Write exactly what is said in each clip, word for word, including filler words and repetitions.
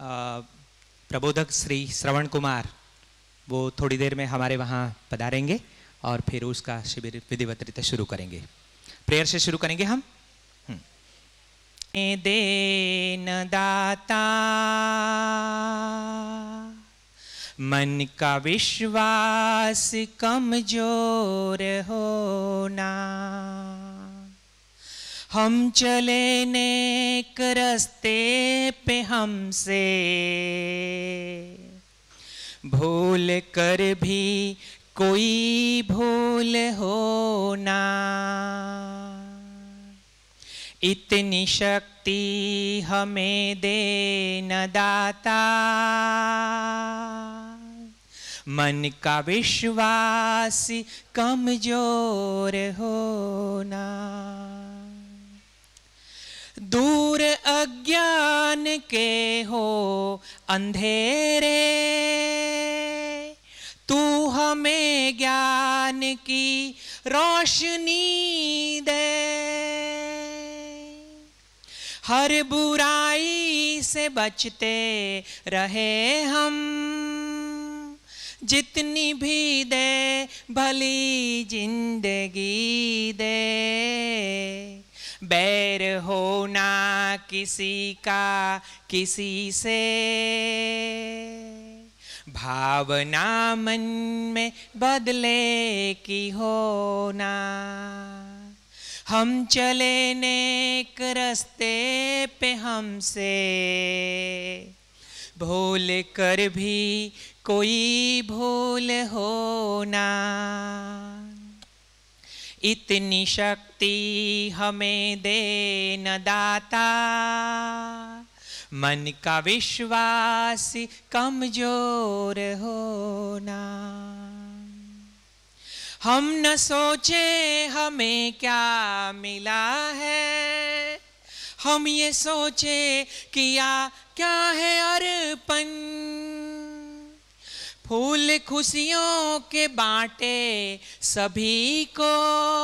प्रबोधक श्री श्रवण कुमार वो थोड़ी देर में हमारे वहाँ पधारेंगे और फिर उसका शिविर विधिवत रीते शुरू करेंगे। प्रेयर से शुरू करेंगे हम। देन दाता मन का विश्वास कमजोर होना, हम चले नेक रास्ते पे हमसे भूल कर भी कोई भूल होना, इतनी शक्ति हमें दे न दाता मन का विश्वास कमजोर होना, दूर अज्ञान के हो अंधेरे, तू हमें ज्ञान की रोशनी दे, हर बुराई से बचते रहे हम, जितनी भी दे भली जिंदगी दे, बैर होना किसी का किसी से, भावना मन में बदले की होना, हम चले नेक रास्ते पे हमसे भूल कर भी कोई भूल होना, इतनी शक्ति हमें दे न दाता मन का विश्वास कमजोर होना, हम न सोचे हमें क्या मिला है, हम ये सोचे किया क्या है अर्पण, फूल खुशियों के बांटे सभी को,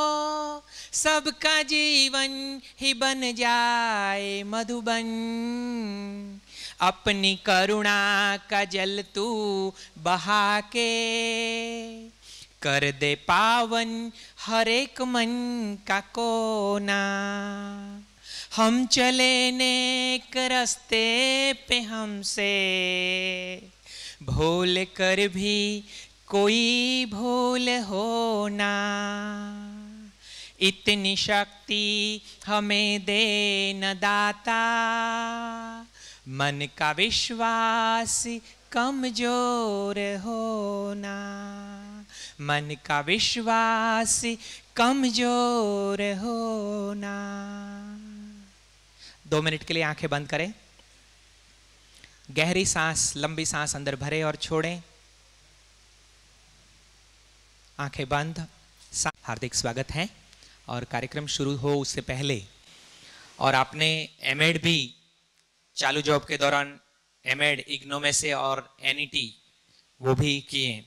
सबका जीवन ही बन जाए मधुबन, अपनी करुणा का जल तू बहा के, कर दे पावन हर एक मन का कोना, हम चले नेक रास्ते पे हमसे भूल कर भी कोई भूल होना, इतनी शक्ति हमें दे न दाता मन का विश्वास कमजोर होना, मन का विश्वास कमजोर होना। दो मिनट के लिए आंखें बंद करें, गहरी सांस, लंबी सांस अंदर भरें और छोड़ें, आंखें बंद। हार्दिक स्वागत है और कार्यक्रम शुरू हो उससे पहले, और आपने एमएड भी चालू जॉब के दौरान एमएड इग्नो में से और एनईटी वो भी किए।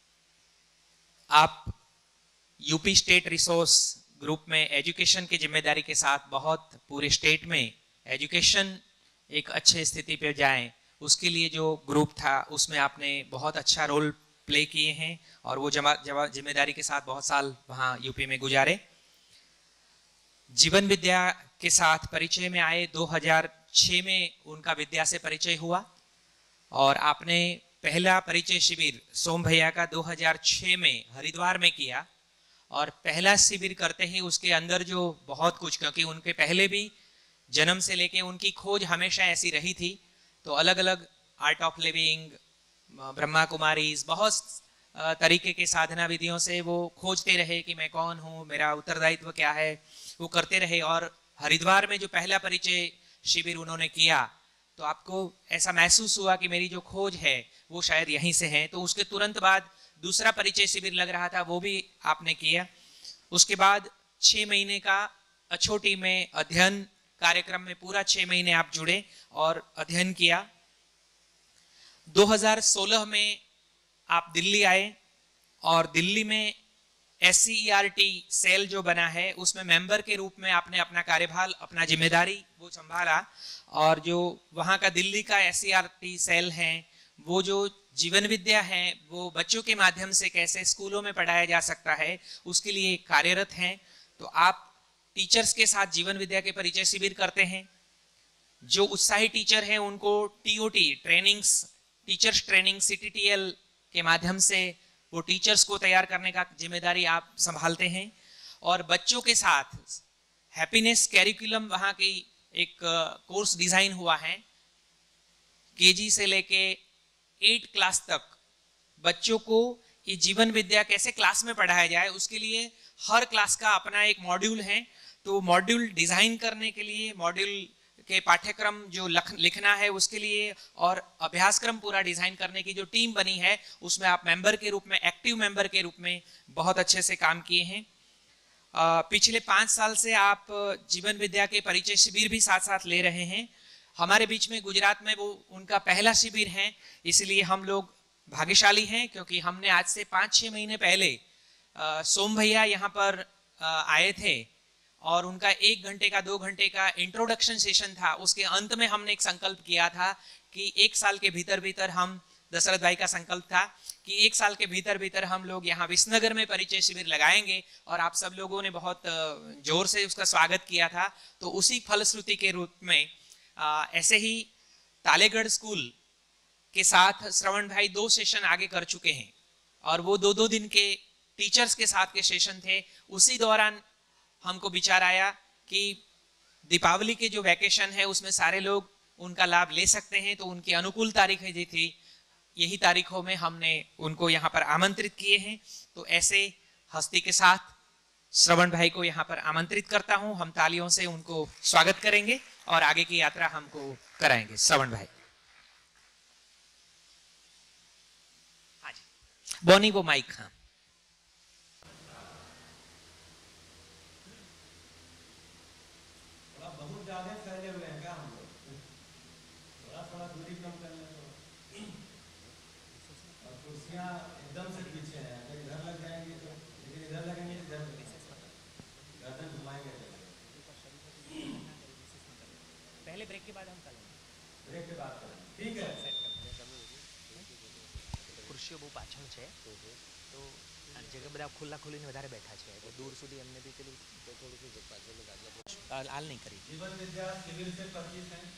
आप यूपी स्टेट रिसोर्स ग्रुप में एजुकेशन की जिम्मेदारी के साथ बहुत पूरे स्टेट में एजुकेशन एक अच्छे स्थिति पे जाए उसके लिए जो ग्रुप था उसमें आपने बहुत अच्छा रोल प्ले किए हैं और वो जमा जिम्मेदारी के साथ बहुत साल वहाँ यूपी में गुजारे। जीवन विद्या के साथ परिचय में आए, दो हज़ार छह में उनका विद्या से परिचय हुआ और आपने पहला परिचय शिविर सोम भैया का दो हज़ार छह में हरिद्वार में किया और पहला शिविर करते ही उसके अंदर जो बहुत कुछ, क्योंकि उनके पहले भी जन्म से लेके उनकी खोज हमेशा ऐसी रही थी, तो अलग अलग art of living, Brahma Kumaris, बहुत तरीके के साधना विधियों से वो खोजते रहे कि मैं कौन हूँ, मेरा उत्तरदायित्व क्या है, वो करते रहे। और हरिद्वार में जो पहला परिचय शिविर उन्होंने किया तो आपको ऐसा महसूस हुआ कि मेरी जो खोज है वो शायद यहीं से है। तो उसके तुरंत बाद दूसरा परिचय शिविर लग रहा था, वो भी आपने किया। उसके बाद छः महीने का अछोटी में अध्ययन कार्यक्रम में पूरा छः महीने आप जुड़े और अध्ययन किया। दो हज़ार सोलह में आप दिल्ली आए और दिल्ली में S C E R T cell जो बना है उसमें मेंबर के रूप में आपने अपना कार्यभार, अपना जिम्मेदारी वो संभाला। और जो वहाँ का दिल्ली का S C E R T cell है, वो जो जीवन विद्या है वो बच्चों के माध्यम से कैसे स्कूलों में पढ़ाया जा सकता है उसके लिए कार्यरत हैं। तो आप टीचर्स के साथ जीवन विद्या के परिचय शिविर करते हैं। जो उत्साही टीचर हैं उनको T O T trainings, teachers training C T T L के माध्यम से वो टीचर्स को तैयार करने का जिम्मेदारी आप संभालते हैं। और बच्चों के साथ हैप्पीनेस कैरिकुलम वहाँ की एक कोर्स डिजाइन हुआ है, केजी से लेके एट क्लास तक बच्चों को ये जीवन विद्या कैसे क्लास में पढ़ाया जाए उसके लिए हर क्लास का अपना एक मॉड्यूल है। तो मॉड्यूल डिजाइन करने के लिए, मॉड्यूल के पाठ्यक्रम जो लिखना है उसके लिए और अभ्यासक्रम पूरा डिजाइन करने की जो टीम बनी है उसमें आप मेंबर के रूप में, एक्टिव मेंबर के रूप में बहुत अच्छे से काम किए हैं। पिछले पाँच साल से आप जीवन विद्या के परिचय शिविर भी साथ साथ ले रहे हैं। हमारे बीच में गुजरात में वो उनका पहला शिविर है, इसलिए हम लोग भाग्यशाली हैं क्योंकि हमने आज से पाँच छः महीने पहले सोम भैया यहाँ पर आए थे और उनका एक घंटे का, दो घंटे का इंट्रोडक्शन सेशन था। उसके अंत में हमने एक संकल्प किया था कि एक साल के भीतर भीतर हम, दशरथ भाई का संकल्प था कि एक साल के भीतर भीतर हम लोग यहाँ विसनगर में परिचय शिविर लगाएंगे और आप सब लोगों ने बहुत जोर से उसका स्वागत किया था। तो उसी फलश्रुति के रूप में आ, ऐसे ही तालेगढ़ स्कूल के साथ श्रवण भाई दो सेशन आगे कर चुके हैं और वो दो दो दिन के टीचर्स के साथ के सेशन थे। उसी दौरान हमको विचार आया कि दीपावली के जो वैकेशन है उसमें सारे लोग उनका लाभ ले सकते हैं, तो उनकी अनुकूल तारीखें जो थी यही तारीखों में हमने उनको यहाँ पर आमंत्रित किए हैं। तो ऐसे हस्ती के साथ श्रवण भाई को यहाँ पर आमंत्रित करता हूँ। हम तालियों से उनको स्वागत करेंगे और आगे की यात्रा हमको कराएंगे। श्रवण भाई, हाँ जी, बोनी वो माइक। हाँ, बहुत ज्यादा फैले हुए हैं क्या हम लोग? थोड़ा थोड़ा दूरी कम कर लें तो। और कुर्सियाँ एकदम से पीछे हैं, अगर इधर लग जाएंगे तो, लेकिन इधर लगेंगे इधर गर्दन घुमाएंगे। पहले ब्रेक के बाद हम करेंगे, ब्रेक के बाद करें, ठीक है। ખુરશીઓ બહુ પાછળ છે તો જગ્યા બધા ખુલ્લા ખુલ્લીને વધારે બેઠા છે તો दूर સુધી એમને બી પેલું થોડું પાછળ હાલ નહીં કરી। जीवन विद्या शिविर से परिचित हैं,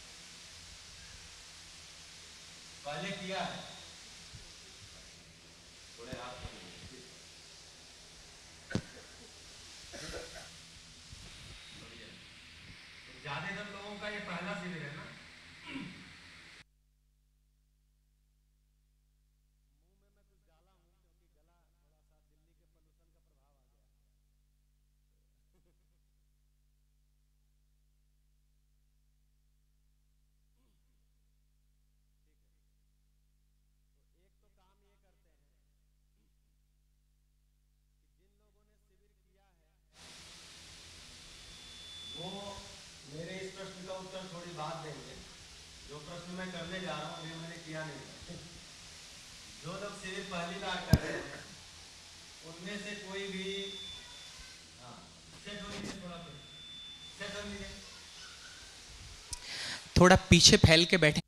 पहले किया है? थोड़े हाथ ज्यादातर लोगों का ये पहला शिविर है ना। बात देंगे, जो प्रश्न मैं करने जा रहा हूँ ये मैंने किया नहीं। जो लोग शिविर पहली बार कर रहे हैं उनमें से कोई भी हाँ सेट हो लीजिए, थोड़ा सेट हो लीजिए, थोड़ा पीछे फैल के बैठे।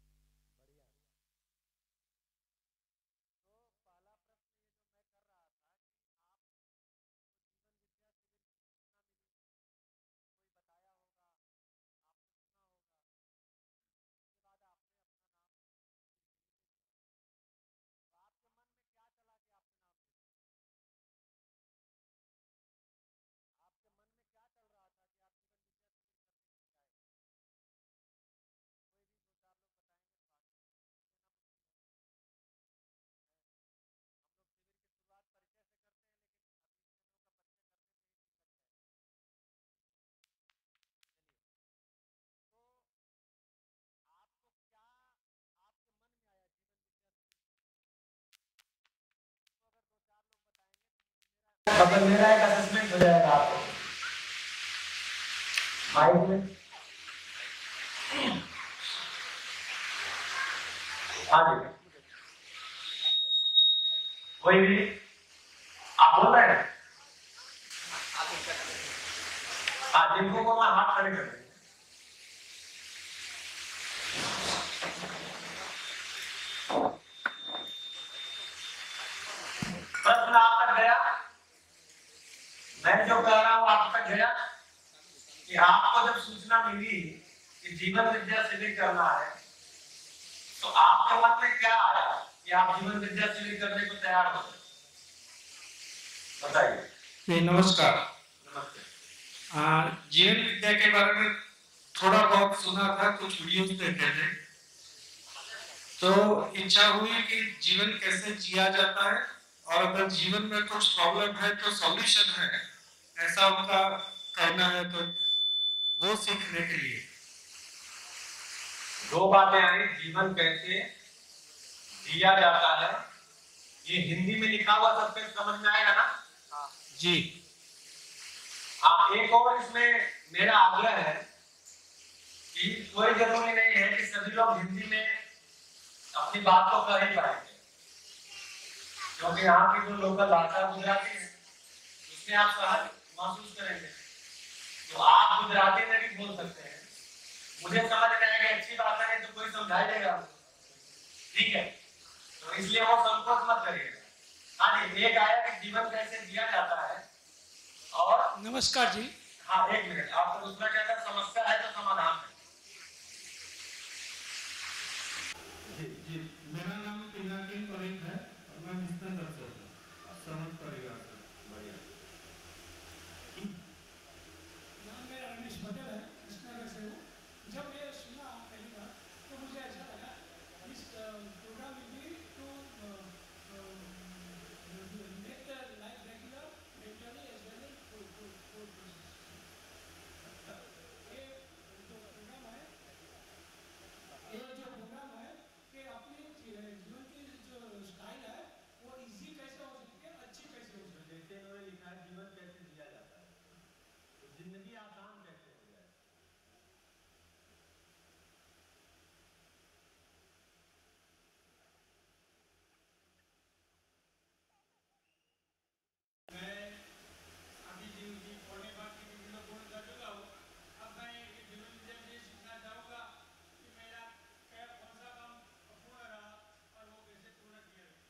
मतलब मेरा एक असेसमेंट हो जाएगा आपको माइक में। आगे कोई भी आप बोल रहे हैं? हाँ, जिनको को मैं हाथ खड़े कर देंगे। प्रश्न आप तक गया? मैं जो कह रहा हूँ आप तक गया कि आपको जब सूचना मिली कि जीवन विद्या शिविर करना है तो आपके मन में क्या आया कि आप जीवन विद्या शिविर करने को तैयार हो गए? बताइए। नमस्कार। नमस्ते। जीवन विद्या के बारे में थोड़ा बहुत सुना था, कुछ वीडियोस देखे थे, तो इच्छा हुई कि जीवन कैसे जिया जाता है और अगर जीवन में कुछ प्रॉब्लम है तो सॉल्यूशन है, ऐसा उनका कहना है, तो वो सीखने के लिए दो बातें आई। जीवन कैसे जिया जाता है, ये हिंदी में लिखा हुआ सबके समझ में आएगा ना? जी हाँ, एक और इसमें मेरा आग्रह है कि कोई जरूरी नहीं है कि सभी लोग हिंदी में अपनी बात को कह ही पाएंगे, क्योंकि यहाँ की जो लोकल भाषा गुजराती है उसमें आप सहज महसूस करेंगे, तो आप गुजराती में भी बोल सकते हैं। मुझे समझ में आएगा, अच्छी बात है, तो कोई समझा देगा, ठीक है? तो इसलिए वो संकोच मत करिएगा। हाँ जी, एक आया कि जीवन कैसे जिया जाता है और नमस्कार जी। हाँ, एक मिनट, आपको दूसरा क्या था? समस्या है तो समाधान है। जी जी, मेरा नाम पिनाकिन परेख है और मैं मिस्टर दर्शक हूँ, समझ पड़ेगा सर। बढ़िया। नाम मेरा रमेश पटेल है, कृष्णनगर से हूँ। जब ये सुना पहली बार तो मुझे ऐसा लगा इस programme will be to make the life regular regularly as well as full full full process. ये जो प्रोग्राम है ये जो प्रोग्राम है कि अपने जीवन की जो स्टाइल है वो इजी कैसे हो सकती है, अच्छी कैसे हो सकती है। जैसे उन्होंने लिखा है जीवन कैसे जिया जाता है, तो जिंदगी आसान कैसे हो जाए। मैं अभी जीवन की पढ़ने बाकी भी लोग बोल कर चुका हूँ। अब मैं ये जीवन विद्या से सीखना चाहूँगा कि मेरा क्या कौन सा काम अपूर्ण रहा और वो कैसे पूर्ण किया है।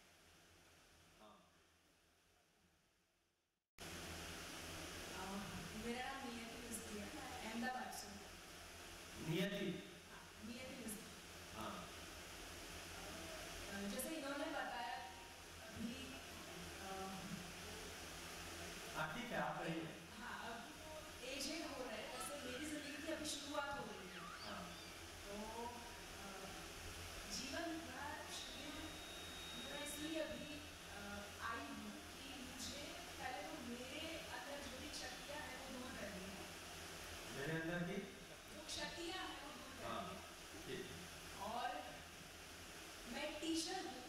मेरा नाम नियति मिस्त्री है, मैं अहमदाबाद से हूँ। नियति। नियति मिस्त्री। हाँ। जैसे इन्होंने बताया अभी हाँ, ठीक है, आप कहिए। हाँ, अब एजेड हो रहे हैं, वैसे मेरी जिंदगी की अभी शुरुआत हो रही है। हाँ। तो जीवन का शिविर मैं इसलिए अभी आई हूँ कि मुझे पहले तो मेरे अंदर जो भी शक्तियाँ हैं वो दूर करनी है। मेरे अंदर की जो शक्तियाँ हैं वो दूर हाँ, करनी है। ठीक। और मैं टीचर हूँ,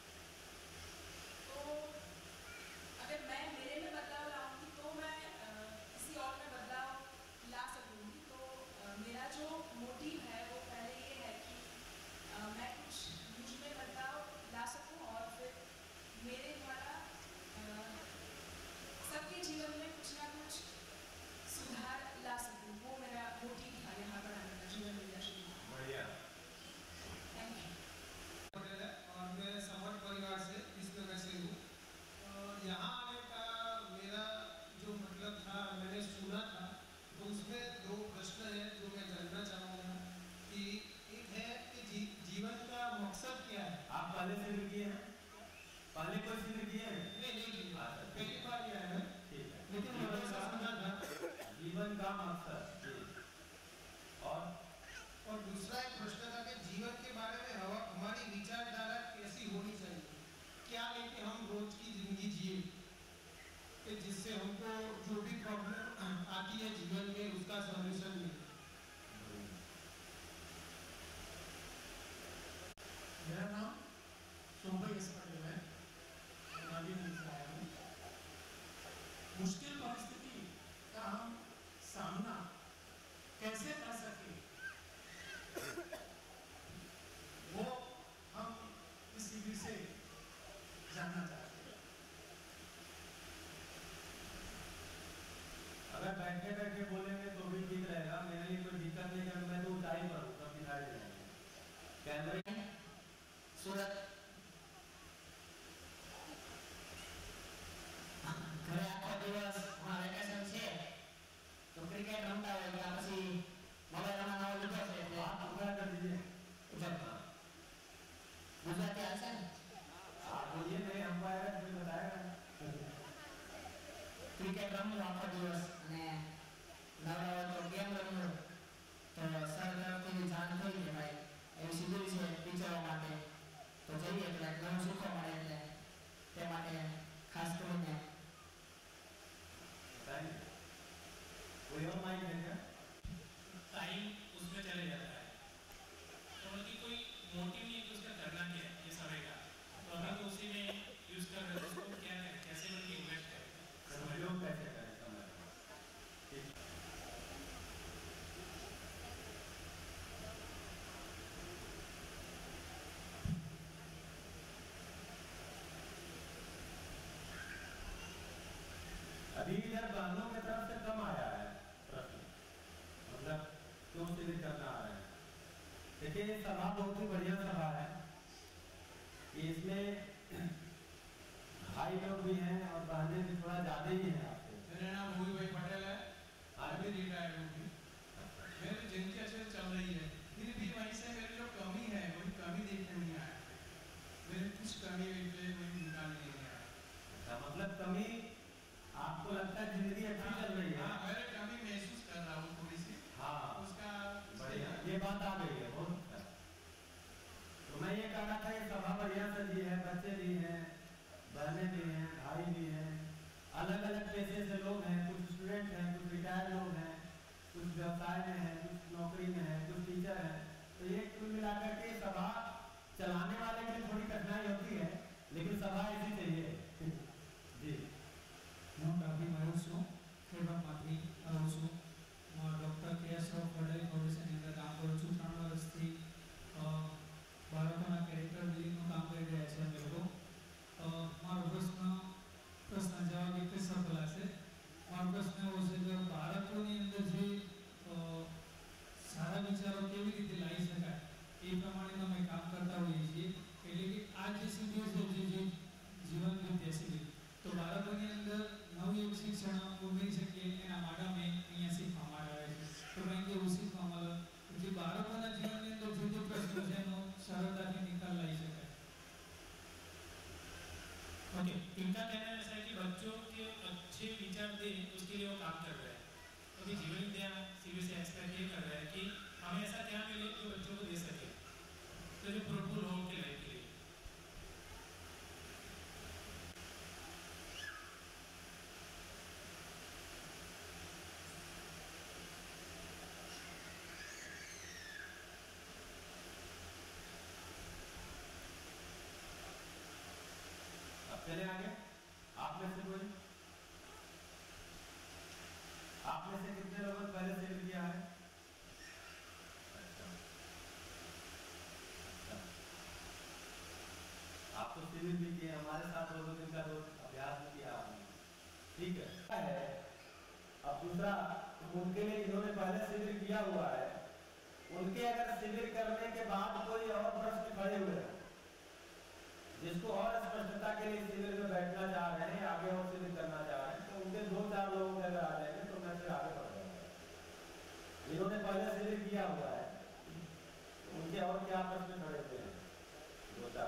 तो अगर मैं मेरे में बदलाव लाऊंगी तो मैं अ, किसी और में बदलाव ला सकूंगी। तो अ, मेरा जो मोटिव है वो पहले ये है कि अ, मैं कुछ मुझ में बदलाव ला सकूं और फिर मेरे द्वारा अ, सबके जीवन में कुछ ना कुछ सुधार ला सकूं। वो मेरा मोटिव था यहाँ पर आने का, जीवन विद्या शिविर। बढ़िया। Thank you. पटेल है और मैं समर परिवार से कृष्णनगर से हूँ। और यहाँ आने का मेरा जो मतलब था, मैंने सुना था, तो उसमें दो प्रश्न हैं जो मैं जानना चाहूँगा कि एक है कि जी, जीवन का मकसद क्या है। आप पहले शिविर किए हैं? पहले कोई शिविर किए हैं? नहीं नहीं जी, अच्छा, ठीक पहली है। बार यह है, ठीक है। लेकिन मैंने ऐसा सुना था। जीवन का मकसद जी। और और दूसरा एक प्रश्न था कि जीवन के बारे में हवा- हमारी विचारधारा कैसी होनी चाहिए, क्या लेके हम रोज की जिंदगी जिए कि जिससे हमको जो भी प्रॉब्लम आती है जीवन में उसका सॉल्यूशन मिले। मेरा नाम शोभा यश पटेल है, मैं नागेंद्र से आया हूँ। मुश्किल परिस्थिति का हम सामना कैसे कर सके वो हम इस शिविर से जानना चाहते हैं। ક્રિકેટ રમતા હોય કે પછી મોબાઈલમાં નવો લીધો છે એટલે हाथ ऊपर कर दीजिए। ગુજરાતી આવશે ને आप बोलिए नहीं अंपायर है जो बताएगा। ક્રિકેટ રમવું આખો દિવસ અને નવરા હોય તો ગેમ રમવું તો સર તરફથી જાણ થઈ કે ભાઈ એવી શિબિર છે ટીચરો માટે તો જઈએ એટલે ઘણું શીખવા મળે એટલે તે માટે ખાસ કરીને कोई और माइक है क्या? टाइम उसमें चले जाता है तो उनकी कोई मोटिव नहीं है कि उसका करना क्या है ये समय का तो अभी तो उसी में यूज कर रहे हैं उसको क्या करें कैसे उनकी इन्वेस्ट करें सहयोग कैसे करें समय ठीक। अभी इधर बहनों की तरफ से कम आया है प्रश्न, मतलब क्यों शिविर करना आ रहे हैं। देखिए ये सभा बहुत ही बढ़िया सभा है, इसमें भाई लोग भी हैं और बहनें भी थोड़ा ज्यादा ही हैं आपसे। मेरा नाम भूवी भाई पटेल है, अभी रिटायर्ड हूँ। मेरी जिंदगी अच्छे से चल रही है, फिर भी वहीं से मेरी जो कमी है वही कमी देखने नहीं आया, मेरी कुछ कमी वही निकालने नहीं आया। अच्छा, मतलब कमी आपको लगता है जिंदगी अच्छी चल रही है? हाँ, मैंने कमी महसूस कर रहा हूँ थोड़ी सी। हाँ, उसका बढ़िया, ये बात आ गई है बहुत अच्छा। तो मैं ये कहना था कि सभा बढ़िया सजी है, बच्चे भी हैं, बहनें भी हैं, भाई भी हैं, अलग अलग पेशे से लोग हैं, कुछ स्टूडेंट हैं, कुछ रिटायर्ड लोग हैं, कुछ व्यवसाय में हैं, कुछ नौकरी में हैं, कुछ टीचर हैं। तो ये कुल मिलाकर के सभा चलाने वाले के लिए थोड़ी कठिनाई होती है, लेकिन सभा ऐसी चाहिए। जी હું ડાભી મયુર છું, ખેડબ્રહ્માથી આવું છું। ડૉક્ટર કે એસ રાવ ફળદરી ફાઉન્ડેશનની અંદર કામ કરું છું। ત્રણ વર્ષથી બાળકોના કેરેક્ટર બિલ્ડિંગનું કામ કરી રહ્યા છીએ અમે લોકો। મારો પ્રશ્ન પ્રશ્ન જવાબ એક જ સફળ હશે। મારો પ્રશ્ન એવો છે કે બાળકોની અંદર જે સારા વિચારો કેવી રીતે લાવી શકાય એ પ્રમાણે અમે કામ કરતા હોઈએ છીએ। એટલે કે આ જે શિબિર છે જે જીવન વિદ્યા શિબિર तो બાળકોની અંદર નવું એક શિક્ષણ ઉમેરી શકીએ એના માટે અમે અહીંયા શીખવામાં આવે છે। તો કંઈક એવું શીખવા મળે જે બાળકોના જીવનની અંદર જે જે પ્રશ્નો છે એનો સરળતાથી નિકાલ લાવી શકાય। ओके, इनका कहना ऐसा है कि बच्चों के अच्छे विचार दे उसके लिए वो काम कर रहे हैं। अभी जीवन विद्या शिविर से एक्सपेक्ट ये कर रहा है कि हमें ऐसा क्या मिले जो बच्चों को दे सके तो जो फ्रूटफुल हो उनके लाइफ के लिए। चले आगे। आप में से कोई, आप में से कितने लोगों ने पहले शिविर किया है? अच्छा, अच्छा। आप तो शिविर भी किए, हमारे साथ दो दिन का तो अभ्यास भी किया आपने, ठीक है। अब दूसरा, उनके लिए इन्होंने पहले शिविर किया हुआ है, उनके अगर शिविर करने के बाद कोई और प्रश्न खड़े हुए हैं जिसको और स्पष्टता के लिए शिविर में बैठना चाह रहे हैं, आगे और शिविर करना चाह रहे हैं, तो उनके दो चार लोग अगर आ जाएंगे तो मैं फिर आगे बढ़ जाऊंगा। इन्होंने पहले शिविर किया हुआ है, उनके और क्या प्रश्न खड़े हुए हैं? दो चार।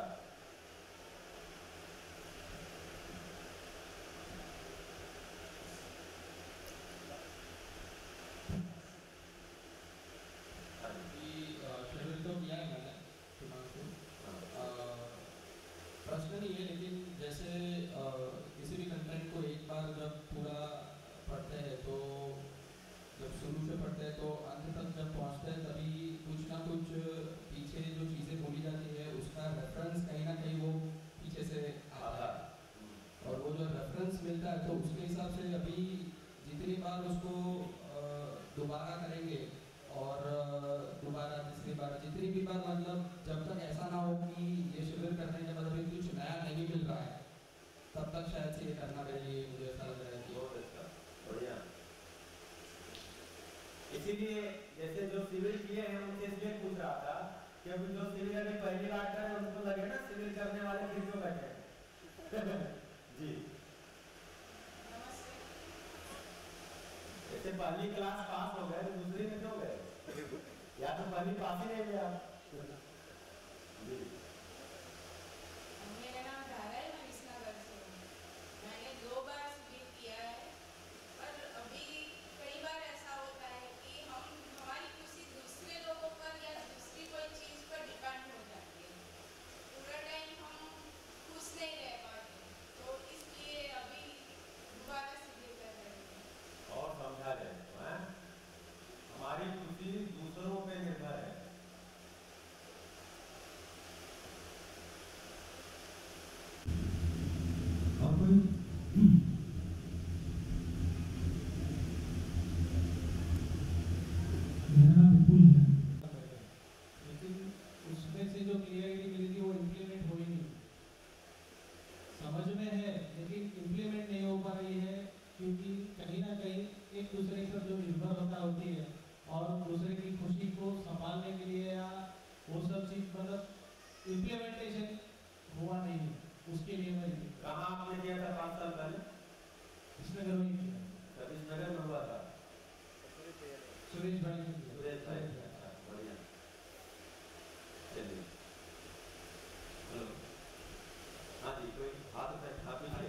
शिविर तो किया है मैंने प्रश्न नहीं है, लेकिन जैसे आ, किसी भी कंटेंट को एक बार जब पूरा पढ़ते हैं तो जब शुरू से पढ़ते हैं तो अंत तक जब पहुंचते हैं तभी कुछ ना कुछ पीछे जो चीज़ें बोली जाती है उसका रेफरेंस कहीं ना कहीं वो पीछे से आता है और वो जो रेफरेंस मिलता है तो उसके हिसाब से अभी जितनी बार उसको दोबारा करेंगे और दोबारा तीसरी बार जितनी भी बार मतलब जब तक ऐसा ना हो कि ये शिविर करने के बाद अभी कुछ नया नहीं मिल रहा है तब तक शायद से ये करना चाहिए। मुझे ऐसा लग रहा है कि बहुत अच्छा, बढ़िया। इसीलिए जैसे जो शिविर किए हैं उनसे इसलिए पूछ रहा था कि अभी जो शिविर अभी पहली बार कर रहे हैं उनको लगे ना शिविर करने वाले फिर क्यों बैठे जी। जैसे जैसे पहली क्लास पास हो गए तो दूसरी में क्यों गए? या तो पहली पास ही नहीं हुए आप। मेरा नाम धारा है, मैं विसनगर से हूँ। मैंने दो बार स्प्लिट किया है, पर अभी कई बार ऐसा होता है कि हम हमारी खुशी दूसरे लोगों पर या दूसरी कोई चीज़ पर डिपेंड हो जाती है। पूरा टाइम हम खुश नहीं रह पाते, तो इसलिए अभी दोबारा स्प्लिट कर रहे हैं। और समझा जाए तो है हमारी खुशी दूसरों पे निर्भर है। और कोई मेरा नाम विपुल है, लेकिन उसमें से जो क्लियरिटी मिली थी वो इम्प्लीमेंट हो ही नहीं। समझ में है लेकिन इम्प्लीमेंट नहीं हो पा रही है, क्योंकि कहीं ना कहीं एक दूसरे पर जो निर्भरता होती है और दूसरे की खुशी को संभालने के लिए या वो सब चीज़ मतलब इम्प्लीमेंटेशन हुआ नहीं है। उसके लिए मैं कहाँ आपने किया था पाँच साल पहले? विसनगर में किया, कभी नगर में हुआ था? सुरेश भाई ने किया। सुरेश भाई, अच्छा बढ़िया। चलिए हेलो, हाँ जी, कोई हाथ उठाए हाथ पीछे।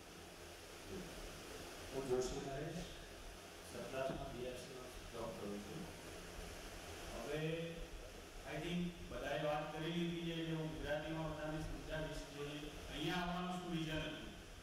હું જોશી નરેશ સૌરાષ્ટ્રમાં બીએસસીમાં જોબ કરું છું. હવે આઈ થિંક બધાએ વાત કરી લીધી છે એટલે હું ગુજરાતીમાં બધાને સમજાવીશ કે અહીંયા આવવાનું શું રીઝન હતું.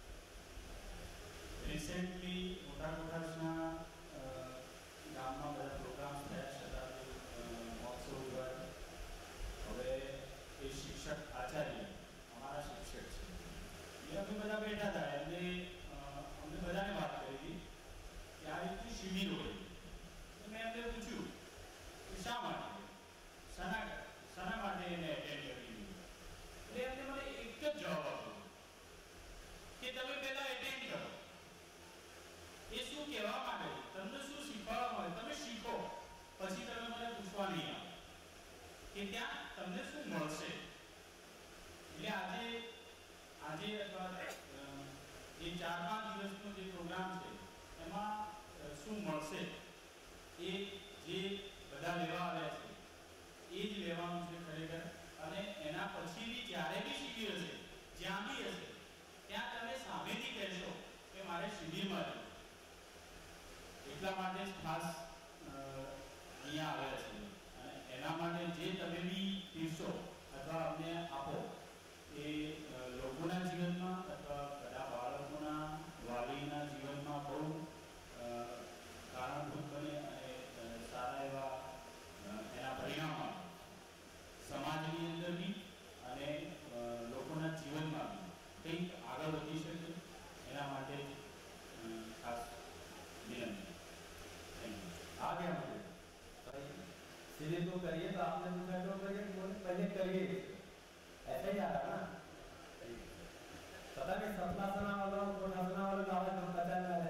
રિસેન્ટલી મોટા કોઠાસના ગામમાં બધા પ્રોગ્રામ્સ થયા, શતાબ્દી મહોત્સવ ઉજવાયો. હવે એ શિક્ષક આચાર્ય અમારા શિક્ષક છે એ અમે બધા બેઠા હતા એટલે हमने बधाने बात करी थी कि आ रीतनी शिविर हो रही तो मैं एमने पूछ्યું कि શા માટે સના સના માટે એને એટેન્ડ કરી એટલે એમને મને એક જ જવાબ આપ્યો કે તમે પહેલા એટેન્ડ કરો. એ શું કહેવા માંગે તમને શું શીખવાડવા માંગે તમે શીખો પછી તમે મને પૂછવા નહીં આવો કે ત્યાં તમને શું મળશે. એટલે આજે આજે અથવા ये चार पाँच दिवसનો જે પ્રોગ્રામ છે એમાં શું મળશે એ જે બધા લેવા આવ્યા છે એ જ લેવાનું છે ખરેખર. અને એના પછીની જ્યારે બી શિબિર હશે જ્યાં બી હશે ત્યાં તમે સામેથી કહેશો કે મારે શિબિરમાં જવું. એટલા માટે જ ખાસ અહીંયા આવ્યા છે અને એના માટે જે તમે બી પીરશો અથવા અમને આપો એ લોકોના જીવનમાં અથવા બધા બાળકોના વાલીના જીવનમાં બહુ કારણભૂત બને અને સારા એવા એના પરિણામ આવે સમાજની અંદર બી અને લોકોના જીવનમાં બી કંઈક આગળ વધી શકે એના માટે ખાસ વિનંતી. Thank you. आ गया मुझे सीधे तो करिए तो आपने पूछा क्यों करिए, बोले पहले करिए, ऐसा ही आ रहा ना. पता नहीं सपनासना वालों को नसना वालों का आवाज बहुत अच्छा है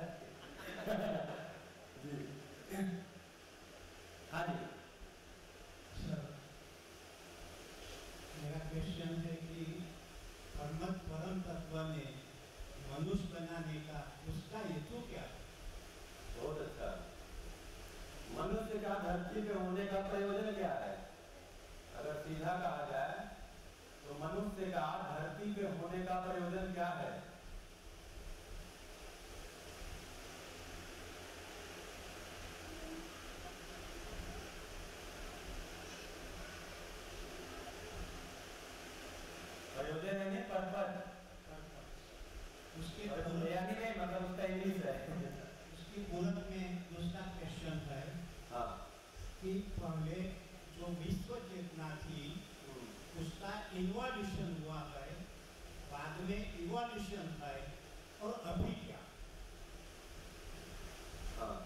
जी. हाँ जी सर, मेरा क्वेश्चन है कि परमत परम तत्व ने मनुष्य बनाने का उसका हेतु क्या? बहुत अच्छा. मनुष्य का धरती पे होने का प्रयोजन क्या है? अगर सीधा कहा जाए तो मनुष्य का धरती पे होने का प्रयोजन क्या है? प्रयोजन यानी पर्पज. उसके यानी नहीं मतलब उसका इंग्लिश है. उसके पूरक में दूसरा क्वेश्चन है हाँ कि पहले जो विश्व चेतना थी उसका इवोल्यूशन हुआ है, बाद में इवोल्यूशन है, और अभी क्या? हाँ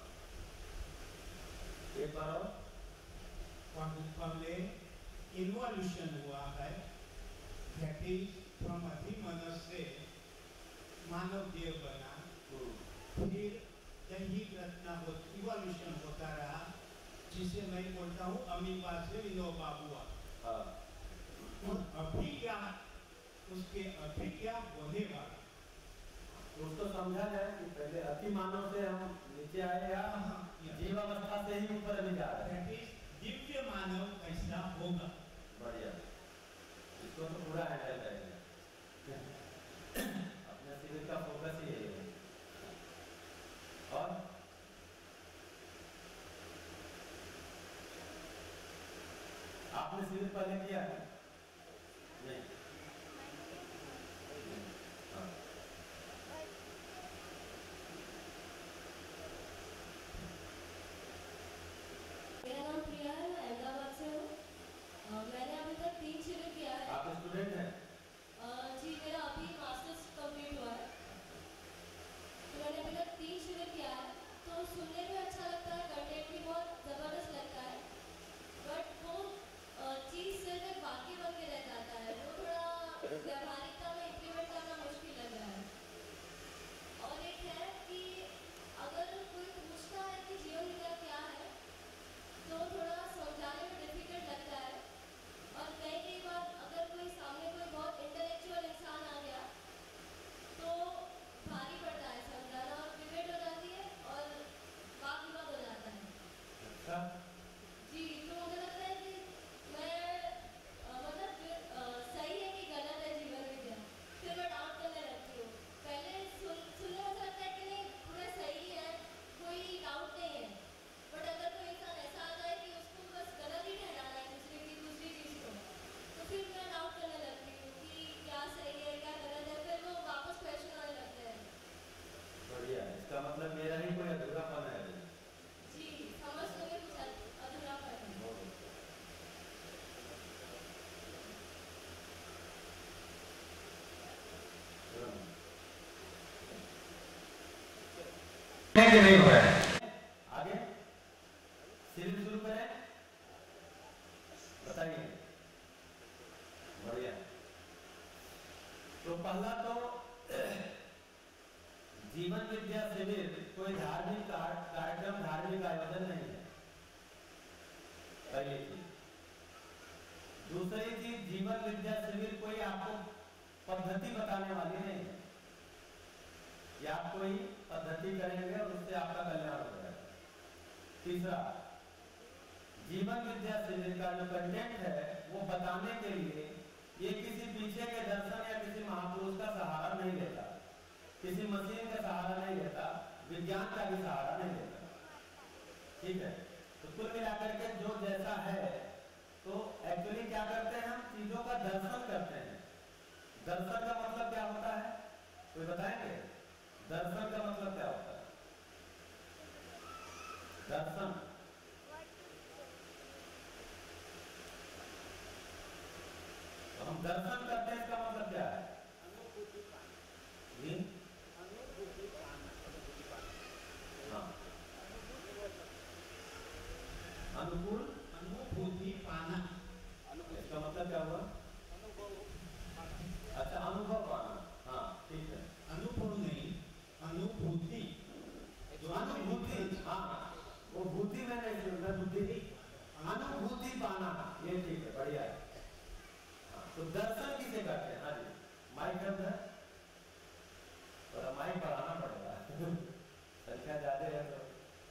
एक बार और. पहले इवोल्यूशन हुआ है, दैट इज फ्रॉम अधिमनुष्य से मानव देव बना, फिर दैहिक रचना हो इवोल्यूशन होता रहा, जिसे मैं बोलता हूँ अमीबा से विनोबा हुआ. हाँ और अभी क्या उसके अभी क्या होने वाला? उसको समझा जाए कि पहले अति मानव से हम नीचे आए या जीव अवस्था से ही ऊपर अभी जा रहे हैं। दिव्य मानव कैसा होगा? बढ़िया, इसको तो पूरा हैंडल करेंगे। अपने शिविर का फोकस ही है। और आपने शिविर पहले किया है? नहीं। हाँ। मेरा नाम प्रिया है, मैं अहमदाबाद से हूँ। मैंने अभी तक तीन शिविर किया है। आप स्टूडेंट हैं? जी, मेरा अभी मास्टर्स कंप्लीट हुआ है। तो मैंने अभी तक तीन शिविर किया है। तो सुनने में अच्छा लगता है, कंटेंट भी बहुत ज़बरदस्त लगता है, बट वो चीज़ सिर्फ एक वाक्य बन के रह जाता है। वो थोड़ा व्यावहारिकता में इम्प्लीमेंट करना मुश्किल लग रहा है। और एक है कि अगर कोई पूछता है कि जीवन विद्या क्या है, तो थोड़ा समझाने में डिफिकल्ट लगता है। और कई कई बार अगर कोई सामने कोई बहुत इंटेलेक्चुअल इंसान आ गया तो भारी पड़ता है समझाना, और डिबेट हो जाती है और वाद विवाद हो जाता है। अच्छा। जी, तो मुझे लगता है कि मैं अ, मतलब अ, सही है कि गलत है जीवन विद्या, फिर मैं डाउट करने लगती हूँ। पहले सुन सुनने में लगता है कि नहीं पूरा सही है, कोई डाउट नहीं है, बट अगर कोई इंसान ऐसा आ जाए कि उसको बस गलत ही ठहराना है दूसरे की दूसरी चीज़ को, तो फिर मैं डाउट करने लगती हूँ कि क्या सही है क्या गलत है, फिर वो वापस क्वेश्चन आने लगते हैं। बढ़िया, इसका मतलब मेरा ही कोई अधूरापन है। जी, समझ में कुछ अधूरापन है। कि नहीं हो रहा है? आगे शिविर शुरू करें, बताइए। बढ़िया। तो पहला तो जीवन विद्या शिविर कोई धार्मिक कार्यक्रम, धार्मिक आयोजन नहीं है, पहली चीज। दूसरी चीज, जीवन विद्या शिविर कोई आपको पद्धति बताने वाली नहीं है, या आप कोई पद्धति करेंगे और उससे आपका कल्याण हो जाएगा। तीसरा, जीवन विद्या शिविर का जो कंटेंट है वो बताने के लिए ये किसी पीछे के दर्शन या किसी महापुरुष का सहारा नहीं लेता, किसी मशीन का सहारा नहीं लेता, विज्ञान का भी सहारा नहीं लेता। ठीक है? तो कुल मिलाकर के जो जैसा है, तो एक्चुअली क्या करते हैं, हम चीजों का दर्शन करते हैं। दर्शन का मतलब क्या होता है, कोई बताएंगे? दर्शन का मतलब क्या होता है? दर्शन तो हम दर्शन करते हैं, इसका मतलब क्या है? हाँ, अनुकूल अनुभूति पाना। इसका मतलब क्या हुआ? अच्छा, अनुभव पाना। हाँ, ठीक है। अनुभव नहीं, अनुभूति। जो अनुभूति, हाँ, वो भूति में नहीं सुनना, बुद्धि, अनुभूति पाना, ये ठीक है, बढ़िया है। हाँ, तो दर्शन किसे करते हैं? हाँ जी, माइक शब्द है, थोड़ा माइक बढ़ाना पड़ेगा, संख्या ज्यादा है तो।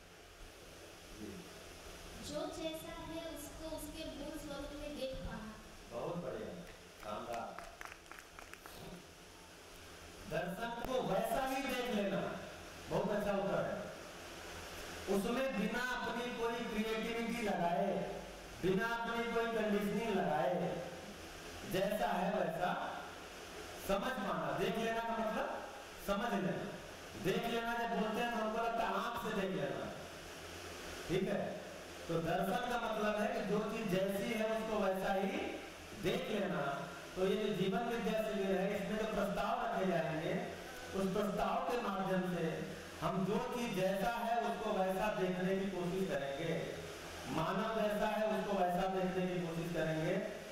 जो जैसा है उसको उसके मूल स्वरूप में देख पाना। बहुत बढ़िया, शानदार। दर्शन को वैसा ही देख लेना, बहुत अच्छा उत्तर है। उसमें बिना अपनी कोई क्रिएटिविटी लगाए, बिना अपनी कोई कंडीशनिंग लगाए, जैसा है वैसा समझ पाना। देख लेना का मतलब समझ लेना। देख लेना जब बोलते हैं तो हमको लगता है आंख से देख लेना, ठीक है? तो दर्शन का मतलब है कि जो चीज जैसी है उसको वैसा ही देख लेना। तो ये जो जीवन विद्या शिविर है, इसमें जो प्रस्ताव रखे जाएंगे, उस प्रस्ताव के माध्यम से हम जो चीज जैसा है उसको वैसा देखने की कोशिश करेंगे। मानव जैसा है उसको वैसा देखने की कोशिश करेंगे,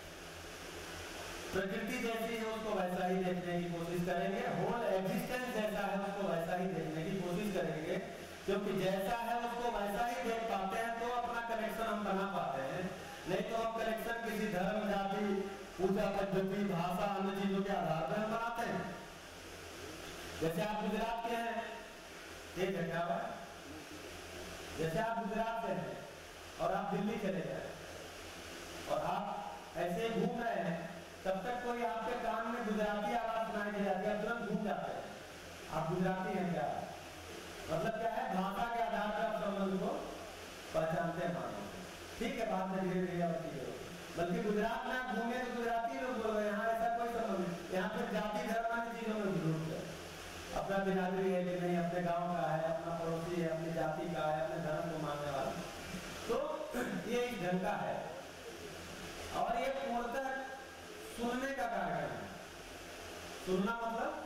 प्रकृति जैसी है उसको वैसा ही देखने की कोशिश करेंगे, होल एग्जिस्टेंस जैसा है उसको वैसा ही देखने की कोशिश करेंगे। क्योंकि जैसा है उसको वैसा ही देख पाते हैं तो अपना कनेक्शन हम बना पाते हैं। नहीं तो हम कनेक्शन किसी धर्म, जाति, पूजा पद्धति, भाषा, अन्य चीजों के आधार पर हम बनाते हैं। जैसे आप गुजरात के हैं, ये झंडा हुआ। जैसे आप गुजरात से हैं और आप दिल्ली चले जाए और आप ऐसे घूम रहे हैं, तब तक कोई आपके कान में गुजराती आवाज सुनाई दे जाती है, तुरंत घूम जाते हैं आप गुजराती हैं क्या। मतलब क्या है, भाषा के आधार पर आप संबंध को पहचानते हैं मानो। ठीक है, बात में धीरे धीरे आती है। बल्कि गुजरात में आप घूमे तो गुजराती लोग बोल रहे हैं, यहाँ ऐसा कोई संबंध नहीं। यहाँ पर जाति धर्म वाली चीजों में जरूरत है, अपना बिरादरी है कि नहीं, अपने गांव का है, अपना पड़ोसी है, अपनी जाति का है, अपने धर्म को मानने वाला। तो ये एक ढंग का है और ये पूर्णतः सुनने का कार्यक्रम है। सुनना मतलब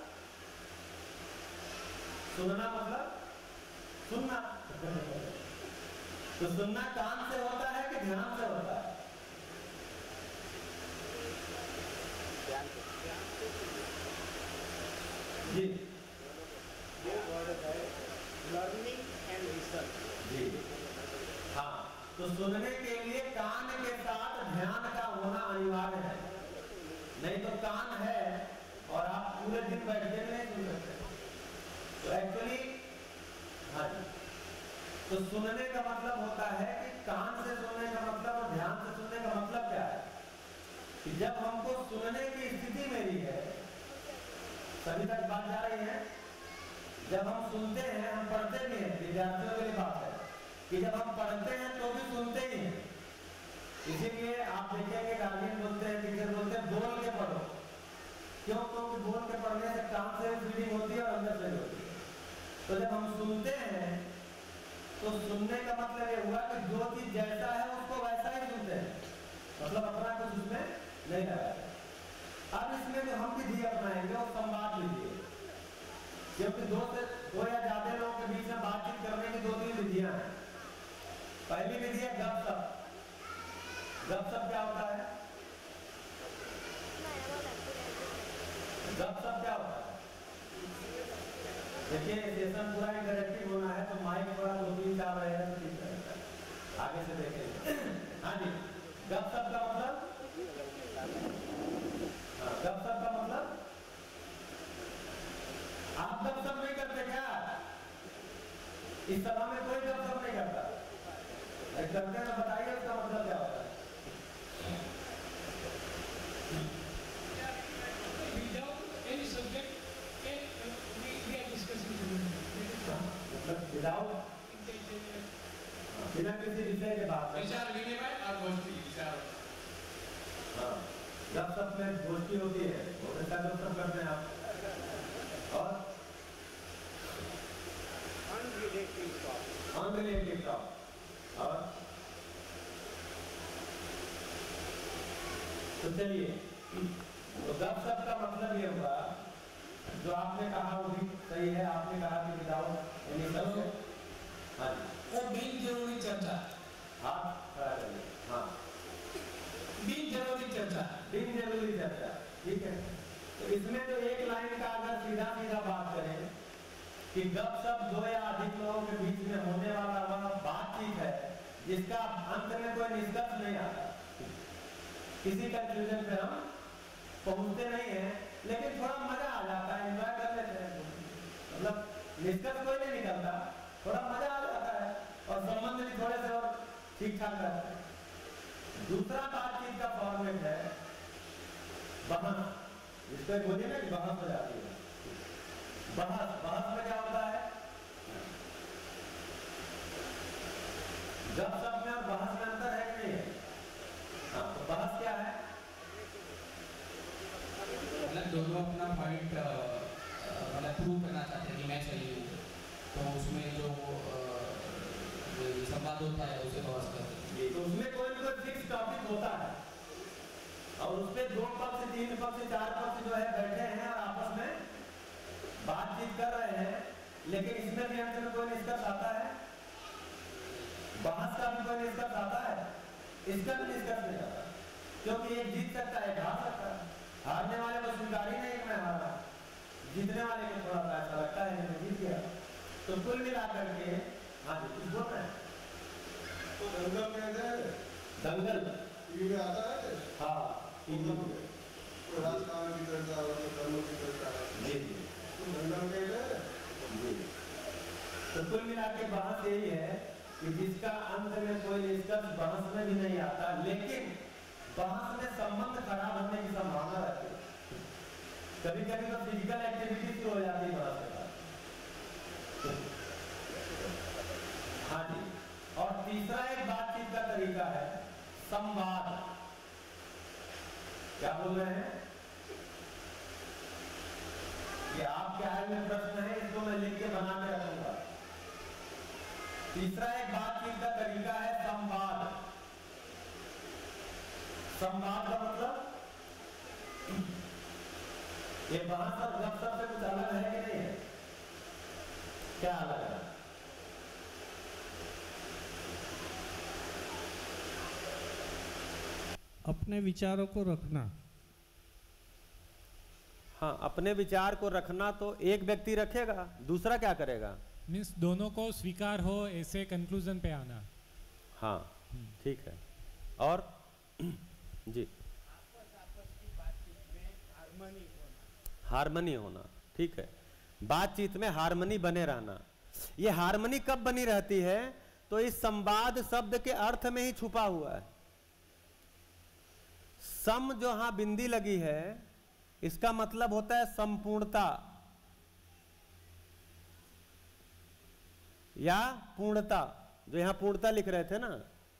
सुनना मतलब सुनना तो सुनना कान से होता है कि ध्यान से होता है? जी लर्निंग एंड रिसर्च। जी हाँ, तो सुनने के लिए कान के साथ ध्यान का होना अनिवार्य है, नहीं तो कान है और आप पूरे दिन बैठ के नहीं सुन सकते। तो एक्चुअली हाँ जी, तो सुनने का मतलब होता है कि कान से सुनने का मतलब और ध्यान से सुनने का मतलब क्या है कि जब हमको सुनने की स्थिति मेरी है, सभी तक बात जा रही है। जब हम सुनते हैं, हम पढ़ते भी हैं, विद्यार्थियों के लिए बात है कि जब हम पढ़ते हैं तो भी सुनते ही हैं। इसीलिए आप देखेंगे गार्जियन बोलते हैं, टीचर बोलते हैं बोल के पढ़ो। क्यों? क्योंकि बोल के पढ़ने से कान से फीलिंग होती है और अंदर से होती है। तो जब हम सुनते हैं तो सुनने का मतलब ये हुआ कि जो चीज जैसा है उसको वैसा ही सुनते हैं, मतलब अपना कुछ उसमें नहीं लगाते। अब इसमें जो हम विधि अपनाएंगे वो संवाद विधि है, क्योंकि दो से दो या ज्यादा लोगों के बीच में बातचीत करने की दो तीन विधियां हैं। पहली विधि है गपशप। गपशप क्या होता है? गपशप क्या होता है? देखिए सेशन पूरा इंटरेक्टिव होना है तो माइक थोड़ा दो तीन चार रहेगा तो ठीक रहेगा, आगे से देखेंगे। हाँ जी, गपशप का मतलब हाँ, गपशप का मतलब आप गपशप नहीं करते क्या? इस सभा में कोई गपशप नहीं करता, करते हैं तो बताइए उसका मतलब क्या होता है? मतलब विदाउट बिना किसी विषय के बात विचार विनिमय और गोष्ठी विचार। हाँ, गपशप में गोष्ठी होती है, बहुत अच्छा गपशप करते हैं आप। और अनरिलेटेड टॉक अनरिलेटेड टॉक। और तो चलिए, तो गपशप का मतलब ये हुआ जो आपने कहा वो भी सही है। आपने कहा कि विदाउट एनी सब्जेक्ट, हाँ जी, वो बिन जरूरी चर्चा। हाथ खड़ा करिए। हाँ, बिन जरूरी चर्चा। बिन जरूरी चर्चा, ठीक है। तो इसमें जो एक लाइन का अगर सीधा सीधा बात करें कि गपशप दो या अधिक लोगों के बीच में होने वाला वह बातचीत है जिसका अंत में कोई निष्कर्ष नहीं आता, किसी कंक्लूजन पे हम पहुंचते नहीं है, लेकिन थोड़ा मजा आ जाता है, एंजॉय कर लेते हैं। मतलब निष्कर्ष कोई नहीं निकलता, थोड़ा मजा आ जाता है और संबंध भी थोड़े से और ठीक ठाक रहता है। दूसरा बातचीत का फॉर्मेट है बहस, जिसको बोलिए ना कि बहस हो जाती है। बहस बहस में क्या होता है? गपशप में और बहस में अंतर है कि नहीं है? हाँ, तो बहस क्या है? मतलब दोनों अपना पॉइंट मतलब प्रूव करना चाहते हैं कि मैं सही हूँ, तो उसमें जो संवाद होता है उसे बहस करते हैं। तो उसमें कोई ना कोई फिक्स टॉपिक होता है और उसपे दो पक्ष, तीन पक्ष, चार पक्ष जो है बैठे हैं और आपस में बातचीत कर रहे हैं, लेकिन इसमें भी अंत में कोई निष्कर्ष आता है? बहस का भी कोई निष्कर्ष आता है? इसका भी निष्कर्ष नहीं आता, क्योंकि एक जीत सकता है, एक हार सकता है। हारने वाले को स्वीकार ही नहीं कि मैं हारा, जीतने वाले को थोड़ा सा ऐसा लगता है मैं जीत गया। तो कुल मिलाकर के हाँ जी, कुछ बोल रहे हैं? तो दंगल में है, दंगल टीवी में आता है। हाँ, टीवी में राजकारण की चर्चा और धर्म की चर्चा है। जी जी तो दंगल कहते हैं। तो कुल मिला के बहस यही है कि जिसका अंत में कोई निष्कर्ष बहस में भी नहीं आता, लेकिन बहस में संबंध खराब होने की संभावना रहती है। कभी कभी तो फिजिकल एक्टिविटी शुरू हो जाती है बहस के बाद। हाँ जी। और तीसरा एक बातचीत का तरीका है संवाद। क्या बोल रहे हैं कि आपके आए में प्रश्न है, इसको मैं लिख के बना के रखूंगा। तीसरा एक बातचीत का तरीका है संवाद। संवाद का मतलब ये बहस और गपशप से कुछ अलग है कि नहीं है? क्या अलग है? अपने विचारों को रखना। हाँ, अपने विचार को रखना तो एक व्यक्ति रखेगा, दूसरा क्या करेगा? मीन्स दोनों को स्वीकार हो ऐसे कंक्लूजन पे आना। हाँ ठीक है। और जी हार्मनी होना, ठीक है। बातचीत में हार्मनी बने रहना। ये हार्मनी कब बनी रहती है? तो इस संवाद शब्द के अर्थ में ही छुपा हुआ है। सम जो यहां बिंदी लगी है, इसका मतलब होता है संपूर्णता या पूर्णता। जो यहां पूर्णता लिख रहे थे ना,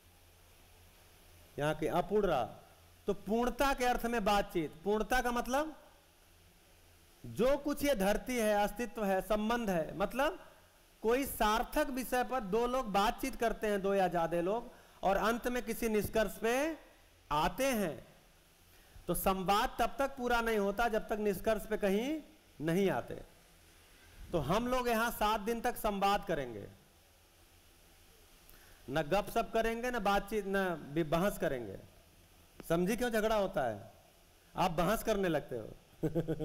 यहां के अपूर्णा, तो पूर्णता के अर्थ में बातचीत। पूर्णता का मतलब जो कुछ ये धरती है, अस्तित्व है, संबंध है, मतलब कोई सार्थक विषय पर दो लोग बातचीत करते हैं, दो या ज्यादा लोग, और अंत में किसी निष्कर्ष पे आते हैं। तो संवाद तब तक पूरा नहीं होता जब तक निष्कर्ष पे कहीं नहीं आते। तो हम लोग यहां सात दिन तक संवाद करेंगे, न गपशप करेंगे, न बातचीत, न बहस करेंगे। समझी क्यों झगड़ा होता है? आप बहस करने लगते हो।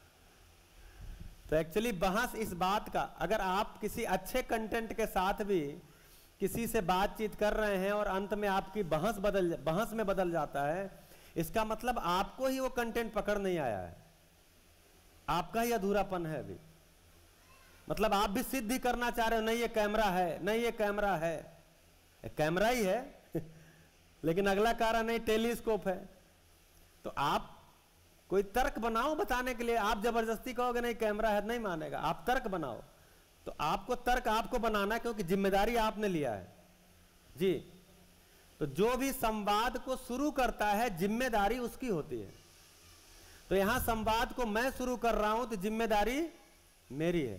तो एक्चुअली बहस इस बात का, अगर आप किसी अच्छे कंटेंट के साथ भी किसी से बातचीत कर रहे हैं और अंत में आपकी बहस बदल बहस में बदल जाता है, इसका मतलब आपको ही वो कंटेंट पकड़ नहीं आया है, आपका ही अधूरापन है अभी। मतलब आप भी सिद्ध करना चाह रहे हो, नहीं ये कैमरा है, नहीं ये कैमरा है, कैमरा ही है लेकिन अगला कार्य नहीं टेलीस्कोप है। तो आप कोई तर्क बनाओ बताने के लिए। आप जबरदस्ती कहोगे नहीं कैमरा है, नहीं मानेगा। आप तर्क बनाओ। तो आपको तर्क आपको बनाना, क्योंकि जिम्मेदारी आपने लिया है जी। तो जो भी संवाद को शुरू करता है, जिम्मेदारी उसकी होती है। तो यहां संवाद को मैं शुरू कर रहा हूं तो जिम्मेदारी मेरी है।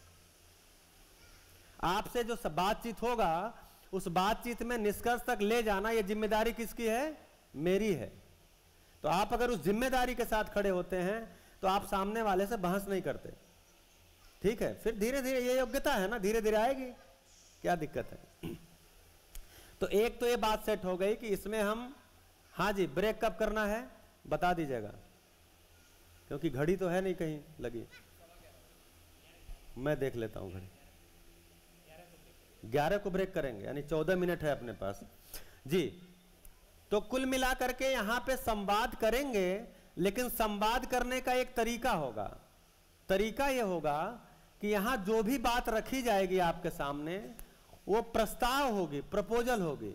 आपसे जो बातचीत होगा, उस बातचीत में निष्कर्ष तक ले जाना, यह जिम्मेदारी किसकी है? मेरी है। तो आप अगर उस जिम्मेदारी के साथ खड़े होते हैं तो आप सामने वाले से बहस नहीं करते, ठीक है। फिर धीरे धीरे, ये योग्यता है ना, धीरे धीरे आएगी, क्या दिक्कत है? तो एक तो ये बात सेट हो गई कि इसमें हम, हाँ जी, ब्रेक कब करना है बता दीजिएगा, क्योंकि घड़ी तो है नहीं कहीं लगी। मैं देख लेता हूं घड़ी। ग्यारह को ब्रेक करेंगे, यानी चौदह मिनट है अपने पास जी। तो कुल मिलाकर के यहां पे संवाद करेंगे, लेकिन संवाद करने का एक तरीका होगा। तरीका यह होगा कि यहां जो भी बात रखी जाएगी आपके सामने, वो प्रस्ताव होगी, प्रपोजल होगी।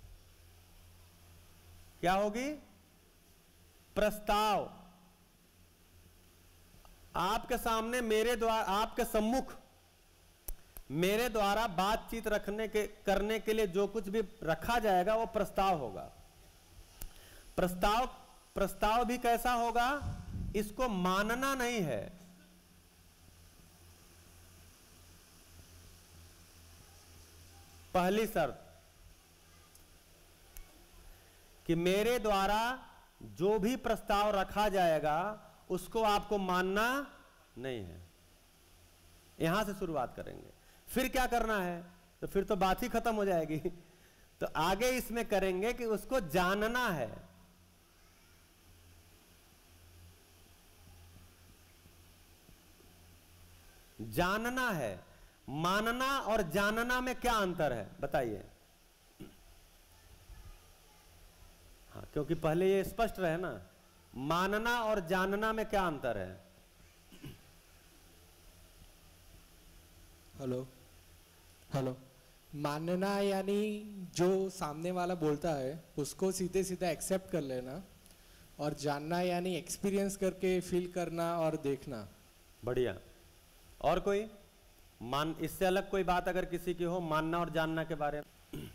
क्या होगी? प्रस्ताव। आपके सामने, मेरे द्वारा, आपके सम्मुख मेरे द्वारा बातचीत रखने के करने के लिए जो कुछ भी रखा जाएगा वो प्रस्ताव होगा। प्रस्ताव प्रस्ताव भी कैसा होगा? इसको मानना नहीं है, पहली शर्त कि मेरे द्वारा जो भी प्रस्ताव रखा जाएगा उसको आपको मानना नहीं है। यहां से शुरुआत करेंगे। फिर क्या करना है? तो फिर तो बात ही खत्म हो जाएगी। तो आगे इसमें करेंगे कि उसको जानना है। जानना है। मानना और जानना में क्या अंतर है बताइए? हाँ, क्योंकि पहले ये स्पष्ट रहे ना, मानना और जानना में क्या अंतर है? हेलो हेलो मानना यानी जो सामने वाला बोलता है उसको सीधे सीधे एक्सेप्ट कर लेना, और जानना यानी एक्सपीरियंस करके फील करना और देखना। बढ़िया। और कोई मान इससे अलग कोई बात अगर किसी की हो मानना और जानना के बारे में?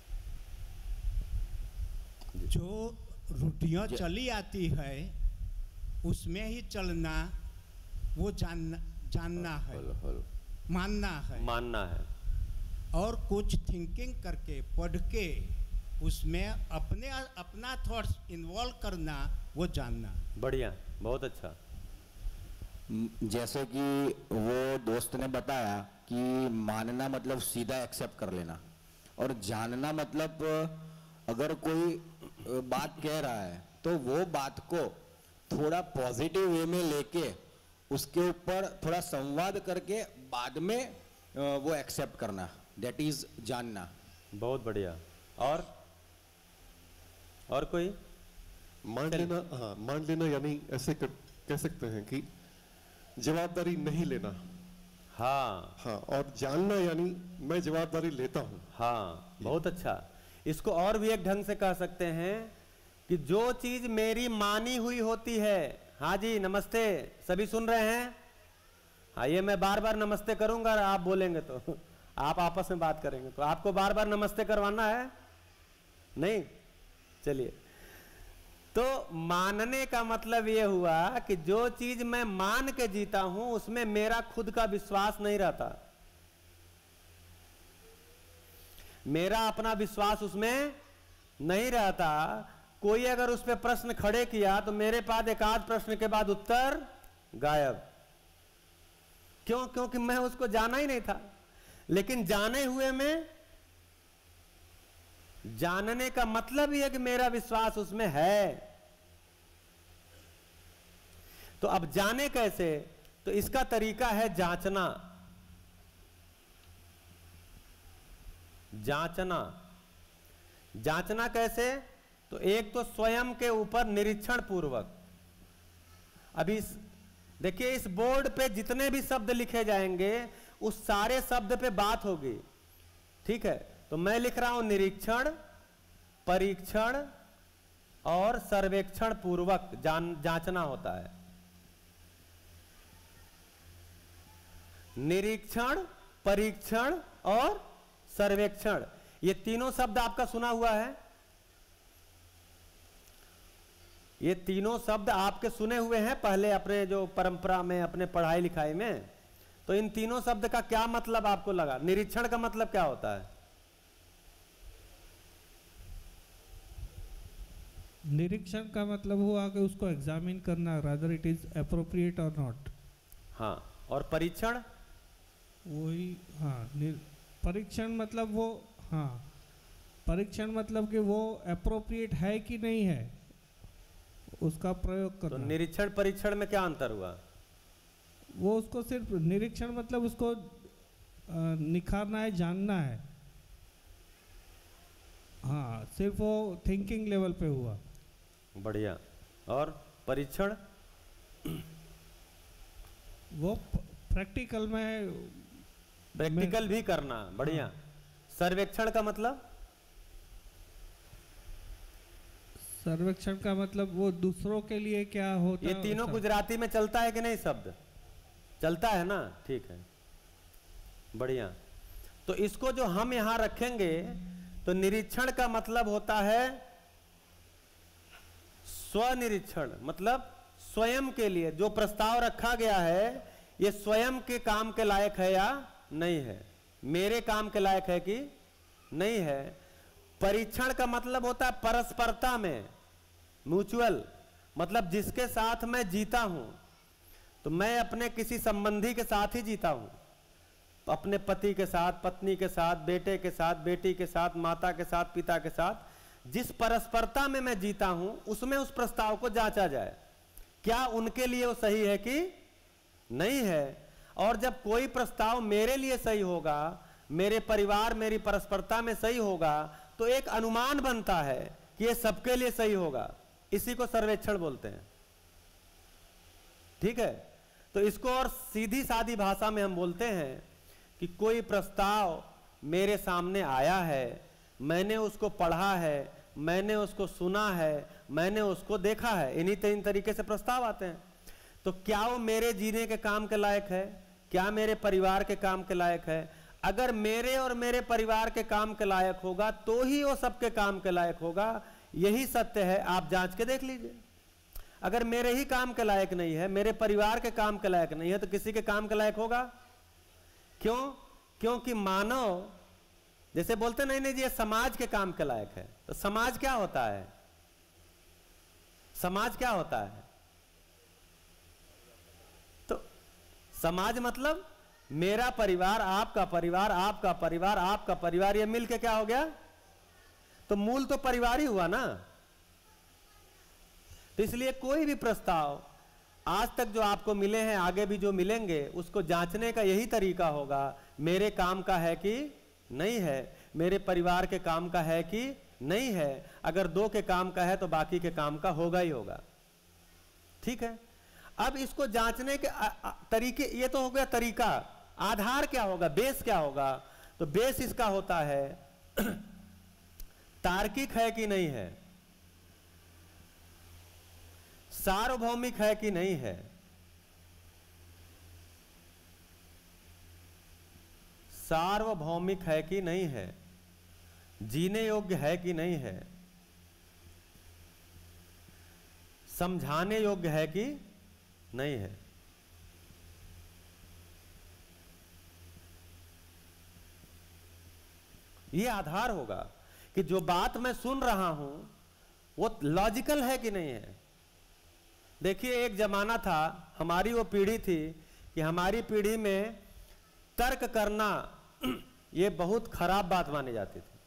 जो रूढ़ियाँ चली आती है उसमें ही चलना, वो जानना जानना है, मानना है मानना है। और कुछ थिंकिंग करके पढ़ के उसमें अपने अपना थॉट्स इन्वॉल्व करना, वो जानना। बढ़िया, बहुत अच्छा। जैसे कि वो दोस्त ने बताया कि मानना मतलब सीधा एक्सेप्ट कर लेना, और जानना मतलब अगर कोई बात कह रहा है तो वो बात को थोड़ा पॉजिटिव वे में लेके उसके ऊपर थोड़ा संवाद करके बाद में वो एक्सेप्ट करना, दैट इज जानना। बहुत बढ़िया। और और कोई? मान लेना, हाँ मान लेना यानी ऐसे कर, कह सकते हैं कि जवाबदारी नहीं लेना। हाँ हाँ। और जानना यानी मैं जवाबदारी लेता हूँ। हाँ, बहुत अच्छा। इसको और भी एक ढंग से कह सकते हैं कि जो चीज मेरी मानी हुई होती है। हाँ जी, नमस्ते, सभी सुन रहे हैं? हाँ, ये मैं बार बार नमस्ते करूंगा, आप बोलेंगे तो आप आपस में बात करेंगे तो आपको बार बार नमस्ते करवाना है नहीं? चलिए, तो मानने का मतलब ये हुआ कि जो चीज मैं मान के जीता हूं उसमें मेरा खुद का विश्वास नहीं रहता, मेरा अपना विश्वास उसमें नहीं रहता। कोई अगर उस पर प्रश्न खड़े किया तो मेरे पास एक आध प्रश्न के बाद उत्तर गायब। क्यों? क्योंकि मैं उसको जाना ही नहीं था। लेकिन जाने हुए में, जानने का मतलब ही है कि मेरा विश्वास उसमें है। तो अब जाने कैसे? तो इसका तरीका है जांचना। जांचना जांचना कैसे? तो एक तो स्वयं के ऊपर निरीक्षण पूर्वक। अभी देखिए, इस बोर्ड पे जितने भी शब्द लिखे जाएंगे उस सारे शब्द पे बात होगी, ठीक है? तो मैं लिख रहा हूं निरीक्षण, परीक्षण और सर्वेक्षण पूर्वक जान जांचना होता है। निरीक्षण, परीक्षण और सर्वेक्षण, ये तीनों शब्द आपका सुना हुआ है। ये तीनों शब्द आपके सुने हुए हैं पहले अपने जो परंपरा में, अपने पढ़ाई लिखाई में। तो इन तीनों शब्द का क्या मतलब आपको लगा? निरीक्षण का मतलब क्या होता है? निरीक्षण का मतलब हुआ कि उसको एग्जामिन करना, रादर इट इज अप्रोप्रिएट और नॉट। हाँ, और परीक्षण? वही, हाँ, परीक्षण मतलब वो, हाँ, परीक्षण मतलब कि वो अप्रोप्रिएट है कि नहीं है, उसका प्रयोग करना। तो निरीक्षण परीक्षण में क्या अंतर हुआ? वो उसको सिर्फ निरीक्षण मतलब उसको निखारना है, जानना है। हाँ, सिर्फ वो थिंकिंग लेवल पे हुआ। बढ़िया। और परीक्षण? वो प्रैक्टिकल में, प्रैक्टिकल भी करना। बढ़िया। सर्वेक्षण का मतलब? सर्वेक्षण का मतलब वो दूसरों के लिए क्या होता ये है। तीनों गुजराती में चलता है कि नहीं? शब्द चलता है ना? ठीक है, बढ़िया। तो इसको जो हम यहां रखेंगे, तो निरीक्षण का मतलब होता है स्वनिरीक्षण, मतलब स्वयं के लिए जो प्रस्ताव रखा गया है ये स्वयं के काम के लायक है या नहीं है, मेरे काम के लायक है कि नहीं है। परीक्षण का मतलब होता है परस्परता में, म्यूचुअल, मतलब जिसके साथ मैं जीता हूं। तो मैं अपने किसी संबंधी के साथ ही जीता हूं, अपने पति के साथ, पत्नी के साथ, बेटे के साथ, बेटी के साथ, माता के साथ, पिता के साथ, जिस परस्परता में मैं जीता हूं उसमें उस प्रस्ताव को जांचा जाए, क्या उनके लिए वो सही है कि नहीं है। और जब कोई प्रस्ताव मेरे लिए सही होगा, मेरे परिवार, मेरी परस्परता में सही होगा, तो एक अनुमान बनता है कि ये सबके लिए सही होगा। इसी को सर्वेक्षण बोलते हैं, ठीक है? तो इसको और सीधी सादी भाषा में हम बोलते हैं कि कोई प्रस्ताव मेरे सामने आया है, मैंने उसको पढ़ा है, मैंने उसको सुना है, मैंने उसको देखा है, इन्हीं तीन तरीके से प्रस्ताव आते हैं। तो क्या वो मेरे जीने के काम के लायक है, क्या मेरे परिवार के काम के लायक है? अगर मेरे और मेरे परिवार के काम के लायक होगा तो ही वो सबके काम के लायक होगा। यही सत्य है, आप जांच के देख लीजिए। अगर मेरे ही काम के लायक नहीं है, मेरे परिवार के काम के लायक नहीं है, तो किसी के काम के लायक होगा? क्यों? क्योंकि मानव, जैसे बोलते नहीं नहीं जी ये समाज के काम के लायक है, तो समाज क्या होता है? समाज क्या होता है? तो समाज मतलब मेरा परिवार, आपका परिवार, आपका परिवार, आपका परिवार, ये मिलके क्या हो गया? तो मूल तो परिवार ही हुआ ना। तो इसलिए कोई भी प्रस्ताव आज तक जो आपको मिले हैं, आगे भी जो मिलेंगे, उसको जांचने का यही तरीका होगा, मेरे काम का है कि नहीं है, मेरे परिवार के काम का है कि नहीं है। अगर दो के काम का है तो बाकी के काम का होगा ही होगा। ठीक है, अब इसको जांचने के तरीके, ये तो हो गया तरीका। आधार क्या होगा, बेस क्या होगा? तो बेस इसका होता है तार्किक है कि नहीं है, सार्वभौमिक है कि नहीं है, सार्वभौमिक है कि नहीं है, जीने योग्य है कि नहीं है, समझाने योग्य है कि नहीं है। ये आधार होगा कि जो बात मैं सुन रहा हूं वो लॉजिकल है कि नहीं है। देखिए, एक जमाना था, हमारी वो पीढ़ी थी कि हमारी पीढ़ी में तर्क करना ये बहुत खराब बात मानी जाती थी।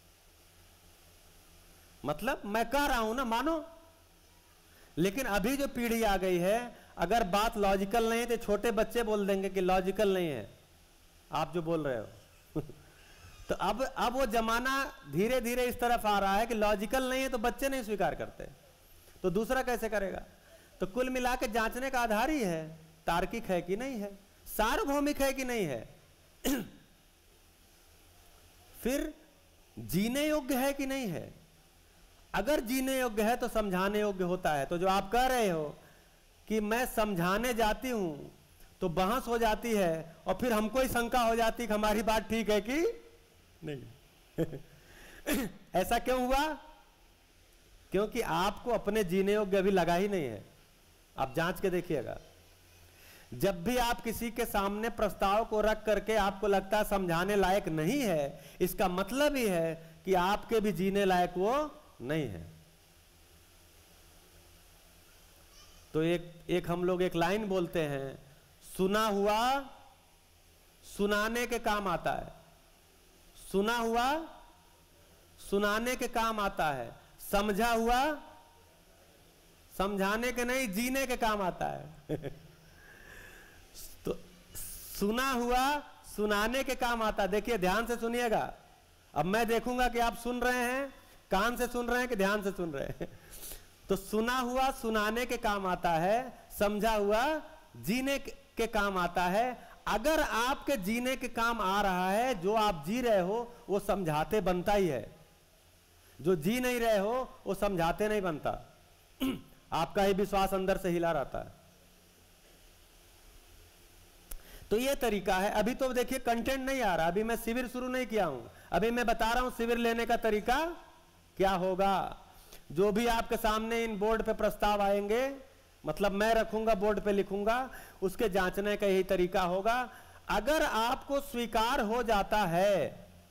मतलब मैं कह रहा हूं ना, मानो। लेकिन अभी जो पीढ़ी आ गई है, अगर बात लॉजिकल नहीं है तो छोटे बच्चे बोल देंगे कि लॉजिकल नहीं है आप जो बोल रहे हो। तो अब अब वो जमाना धीरे धीरे इस तरफ आ रहा है कि लॉजिकल नहीं है तो बच्चे नहीं स्वीकार करते, तो दूसरा कैसे करेगा? तो कुल मिला के जांचने का आधार ही है तार्किक है कि नहीं है, सार्वभौमिक है कि नहीं है, फिर जीने योग्य है कि नहीं है। अगर जीने योग्य है तो समझाने योग्य होता है। तो जो आप कह रहे हो कि मैं समझाने जाती हूं तो बहस हो जाती है और फिर हमको ही शंका हो जाती है कि हमारी बात ठीक है कि नहीं। ऐसा क्यों हुआ? क्योंकि आपको अपने जीने योग्य अभी लगा ही नहीं है। आप जांच के देखिएगा, जब भी आप किसी के सामने प्रस्ताव को रख करके आपको लगता है समझाने लायक नहीं है, इसका मतलब ही है कि आपके भी जीने लायक वो नहीं है। तो एक एक हम लोग एक लाइन बोलते हैं, सुना हुआ सुनाने के काम आता है, सुना हुआ सुनाने के काम आता है, समझा हुआ समझाने के नहीं जीने के काम आता है। तो सुना हुआ सुनाने के काम आता है। देखिए, ध्यान से सुनिएगा। अब मैं देखूंगा कि आप सुन रहे हैं, कान से सुन रहे हैं कि ध्यान से सुन रहे हैं। तो सुना हुआ सुनाने के काम आता है, समझा हुआ जीने के काम आता है। अगर आपके जीने के काम आ रहा है, जो आप जी रहे हो वो समझाते बनता ही है, जो जी नहीं रहे हो वो समझाते नहीं बनता। आपका ही विश्वास अंदर से हिला रहता है। तो ये तरीका है। अभी तो देखिए कंटेंट नहीं आ रहा, अभी मैं शिविर शुरू नहीं किया हूं, अभी मैं बता रहा हूं शिविर लेने का तरीका क्या होगा। जो भी आपके सामने इन बोर्ड पे प्रस्ताव आएंगे, मतलब मैं रखूंगा बोर्ड पे लिखूंगा, उसके जांचने का यही तरीका होगा। अगर आपको स्वीकार हो जाता है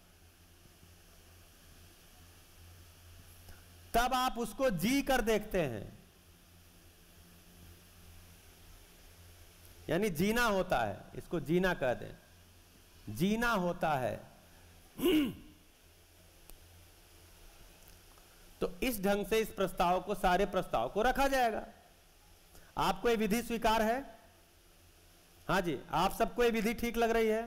तब आप उसको जी कर देखते हैं, यानी जीना होता है, इसको जीना कह दें, जीना होता है। तो इस ढंग से इस प्रस्ताव को, सारे प्रस्ताव को रखा जाएगा। आपको ये विधि स्वीकार है? हाँ जी, आप सबको ये विधि ठीक लग रही है?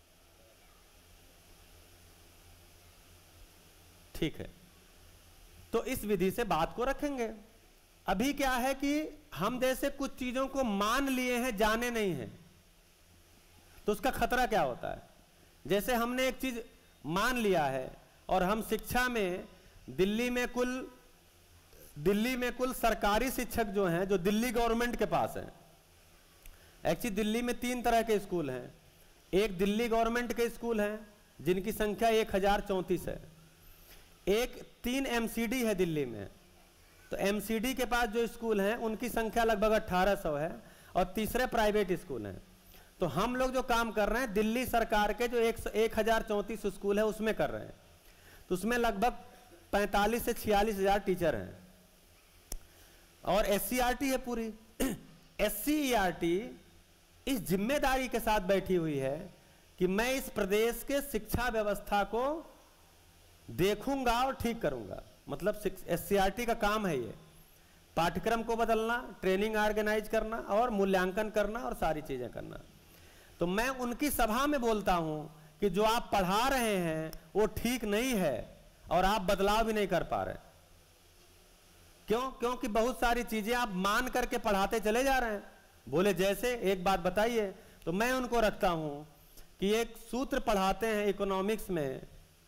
ठीक है, तो इस विधि से बात को रखेंगे। अभी क्या है कि हम जैसे कुछ चीजों को मान लिए हैं, जाने नहीं हैं, तो उसका खतरा क्या होता है? जैसे हमने एक चीज मान लिया है और हम शिक्षा में दिल्ली में कुल दिल्ली में कुल सरकारी शिक्षक जो हैं, जो दिल्ली गवर्नमेंट के पास हैं, एक्चुअली दिल्ली में तीन तरह के स्कूल हैं। एक दिल्ली गवर्नमेंट के स्कूल हैं जिनकी संख्या एक हजार चौंतीस है। एक तीन एमसीडी है दिल्ली में, तो एमसीडी के पास जो स्कूल हैं उनकी संख्या लगभग अट्ठारह सौ है, और तीसरे प्राइवेट स्कूल हैं। तो हम लोग जो काम कर रहे हैं दिल्ली सरकार के जो एक एक हजार चौंतीस स्कूल है उसमें कर रहे हैं, तो उसमें लगभग पैंतालीस से छियालीस हजार टीचर हैं, और एस सी आर टी है पूरी। S C E R T इस जिम्मेदारी के साथ बैठी हुई है कि मैं इस प्रदेश के शिक्षा व्यवस्था को देखूंगा और ठीक करूंगा। मतलब एस सी आर टी का काम है ये, पाठ्यक्रम को बदलना, ट्रेनिंग ऑर्गेनाइज करना और मूल्यांकन करना और सारी चीजें करना। तो मैं उनकी सभा में बोलता हूं कि जो आप पढ़ा रहे हैं वो ठीक नहीं है और आप बदलाव भी नहीं कर पा रहे। क्यों? क्योंकि बहुत सारी चीजें आप मान करके पढ़ाते चले जा रहे हैं। बोले जैसे, एक बात बताइए। तो मैं उनको रखता हूं कि एक सूत्र पढ़ाते हैं इकोनॉमिक्स में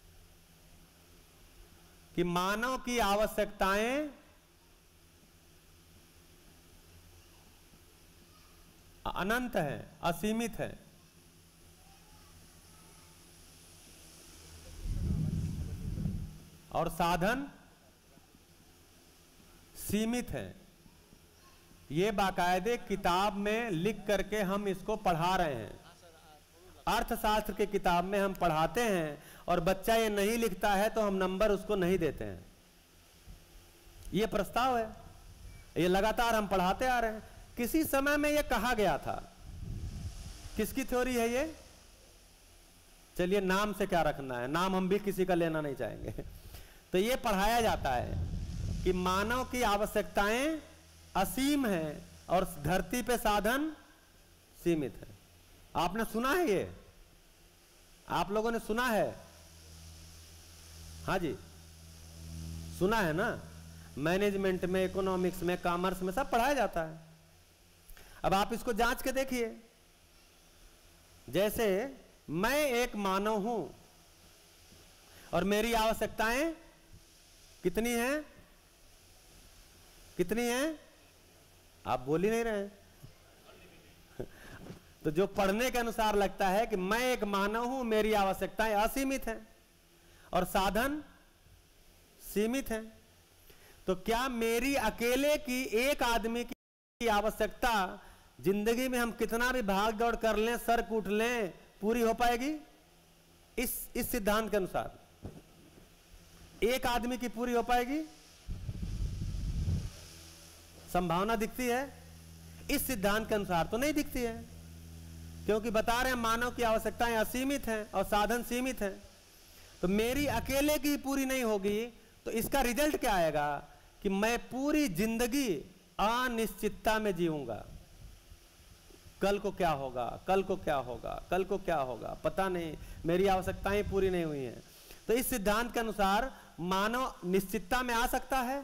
कि मानव की आवश्यकताएं अनंत है, असीमित है, और साधन सीमित है। ये बाकायदे किताब में लिख करके हम इसको पढ़ा रहे हैं। अर्थशास्त्र के किताब में हम पढ़ाते हैं और बच्चा ये नहीं लिखता है तो हम नंबर उसको नहीं देते हैं। ये प्रस्ताव है, ये लगातार हम पढ़ाते आ रहे हैं। किसी समय में ये कहा गया था। किसकी थ्योरी है ये? चलिए नाम से क्या रखना है, नाम हम भी किसी का लेना नहीं चाहेंगे। तो ये पढ़ाया जाता है कि मानव की आवश्यकताएं असीम हैं और धरती पे साधन सीमित है। आपने सुना है ये? आप लोगों ने सुना है? हाँ जी, सुना है ना। मैनेजमेंट में, इकोनॉमिक्स में, कॉमर्स में सब पढ़ाया जाता है। अब आप इसको जांच के देखिए। जैसे मैं एक मानव हूं और मेरी आवश्यकताएं कितनी हैं? कितनी हैं? आप बोल ही नहीं रहे हैं। तो जो पढ़ने के अनुसार लगता है कि मैं एक मानव हूं, मेरी आवश्यकताएं असीमित हैं और साधन सीमित हैं। तो क्या मेरी अकेले की, एक आदमी की आवश्यकता जिंदगी में हम कितना भी भाग दौड़ कर लें, सर कूट लें, पूरी हो पाएगी? इस इस सिद्धांत के अनुसार एक आदमी की पूरी हो पाएगी? संभावना दिखती है? इस सिद्धांत के अनुसार तो नहीं दिखती है, क्योंकि बता रहे हैं मानव की आवश्यकताएं असीमित हैं और साधन सीमित हैं। तो मेरी अकेले की पूरी नहीं होगी तो इसका रिजल्ट क्या आएगा कि मैं पूरी जिंदगी अनिश्चितता में जीऊंगा। कल को क्या होगा, कल को क्या होगा, कल को क्या होगा, पता नहीं, मेरी आवश्यकताएं पूरी नहीं हुई हैं। तो इस सिद्धांत के अनुसार मानव निश्चितता में आ सकता है?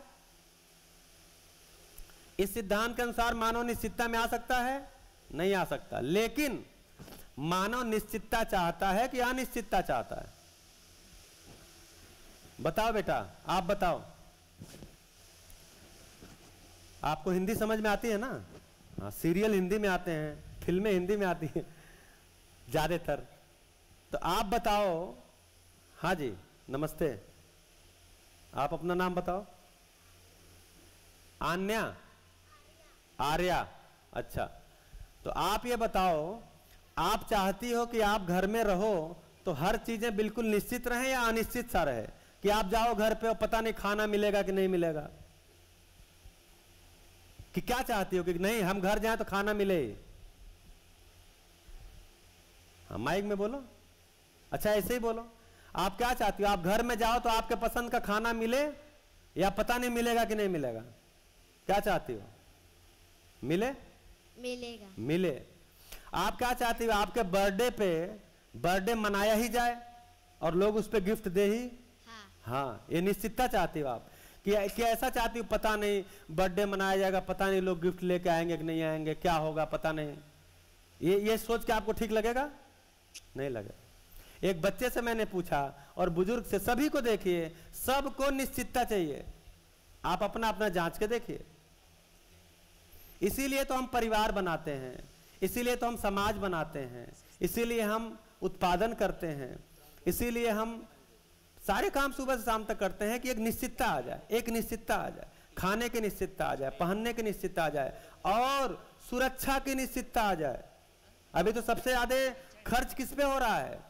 इस सिद्धांत के अनुसार मानव निश्चितता में आ सकता है? नहीं आ सकता। लेकिन मानव निश्चितता चाहता है कि अनिश्चितता चाहता है? बताओ बेटा, आप बताओ। आपको हिंदी समझ में आती है ना? हाँ, सीरियल हिंदी में आते हैं, फिल्में हिंदी में आती हैं ज्यादातर। तो आप बताओ। हाँ जी, नमस्ते। आप अपना नाम बताओ। आन्या, आर्या, अच्छा। तो आप ये बताओ, आप चाहती हो कि आप घर में रहो तो हर चीजें बिल्कुल निश्चित रहे या अनिश्चित सा रहे? कि आप जाओ घर पे और पता नहीं खाना मिलेगा कि नहीं मिलेगा? कि क्या चाहती हो कि नहीं हम घर जाएं तो खाना मिले? हाँ, माइक में बोलो। अच्छा, ऐसे ही बोलो। आप क्या चाहती हो? आप घर में जाओ तो आपके पसंद का खाना मिले या पता नहीं मिलेगा कि नहीं मिलेगा? क्या चाहती हो? मिले? मिलेगा। मिले। आप क्या चाहती हो? आपके बर्थडे पे बर्थडे मनाया ही जाए और लोग उस पे गिफ्ट दे ही? हाँ। हाँ, ये निश्चितता चाहती हो आप कि, कि ऐसा चाहती हो पता नहीं बर्थडे मनाया जाएगा, पता नहीं लोग गिफ्ट लेके आएंगे कि नहीं आएंगे, क्या होगा पता नहीं। ये ये सोच के आपको ठीक लगेगा? नहीं लगेगा। एक बच्चे से मैंने पूछा और बुजुर्ग से, सभी को देखिए, सबको निश्चितता चाहिए। आप अपना अपना जांच के देखिए। इसीलिए तो हम परिवार बनाते हैं, इसीलिए तो हम समाज बनाते हैं, इसीलिए हम उत्पादन करते हैं, इसीलिए हम सारे काम सुबह से शाम तक करते हैं कि एक निश्चितता आ जाए, एक निश्चितता आ जाए, खाने की निश्चितता आ जाए, पहनने की निश्चितता आ जाए और सुरक्षा की निश्चितता आ जाए। अभी तो सबसे ज्यादा खर्च किस पे हो रहा है?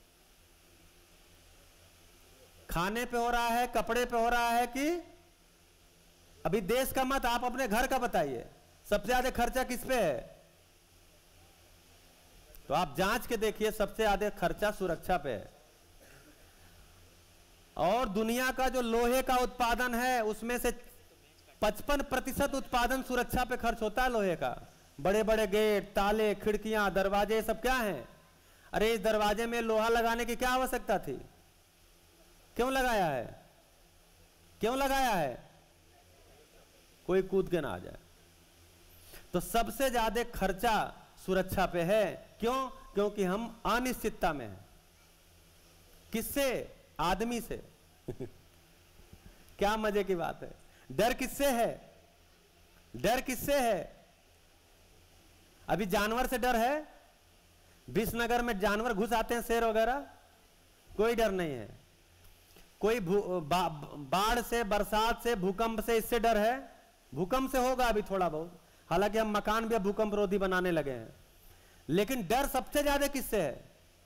खाने पे हो रहा है, कपड़े पे हो रहा है कि अभी देश का मत, आप अपने घर का बताइए, सबसे ज्यादा खर्चा किस पे है? तो आप जांच के देखिए, सबसे ज्यादा खर्चा सुरक्षा पे है। और दुनिया का जो लोहे का उत्पादन है उसमें से पचपन प्रतिशत उत्पादन सुरक्षा पे खर्च होता है लोहे का। बड़े बड़े गेट, ताले, खिड़कियां, दरवाजे, सब क्या हैं? अरे इस दरवाजे में लोहा लगाने की क्या आवश्यकता थी? क्यों लगाया है? क्यों लगाया है? कोई कूद के ना आ जाए। तो सबसे ज्यादा खर्चा सुरक्षा पे है। क्यों? क्योंकि हम अनिश्चितता में हैं। किससे? आदमी से। क्या मजे की बात है। डर किससे है? डर किससे है? अभी जानवर से डर है? विसनगर में जानवर घुस आते हैं, शेर वगैरह, कोई डर नहीं है। कोई बा, बाढ़ से, बरसात से, भूकंप से, इससे डर है? भूकंप से होगा अभी थोड़ा बहुत, हालांकि हम मकान भी भूकंप रोधी बनाने लगे हैं, लेकिन डर सबसे ज्यादा किससे है?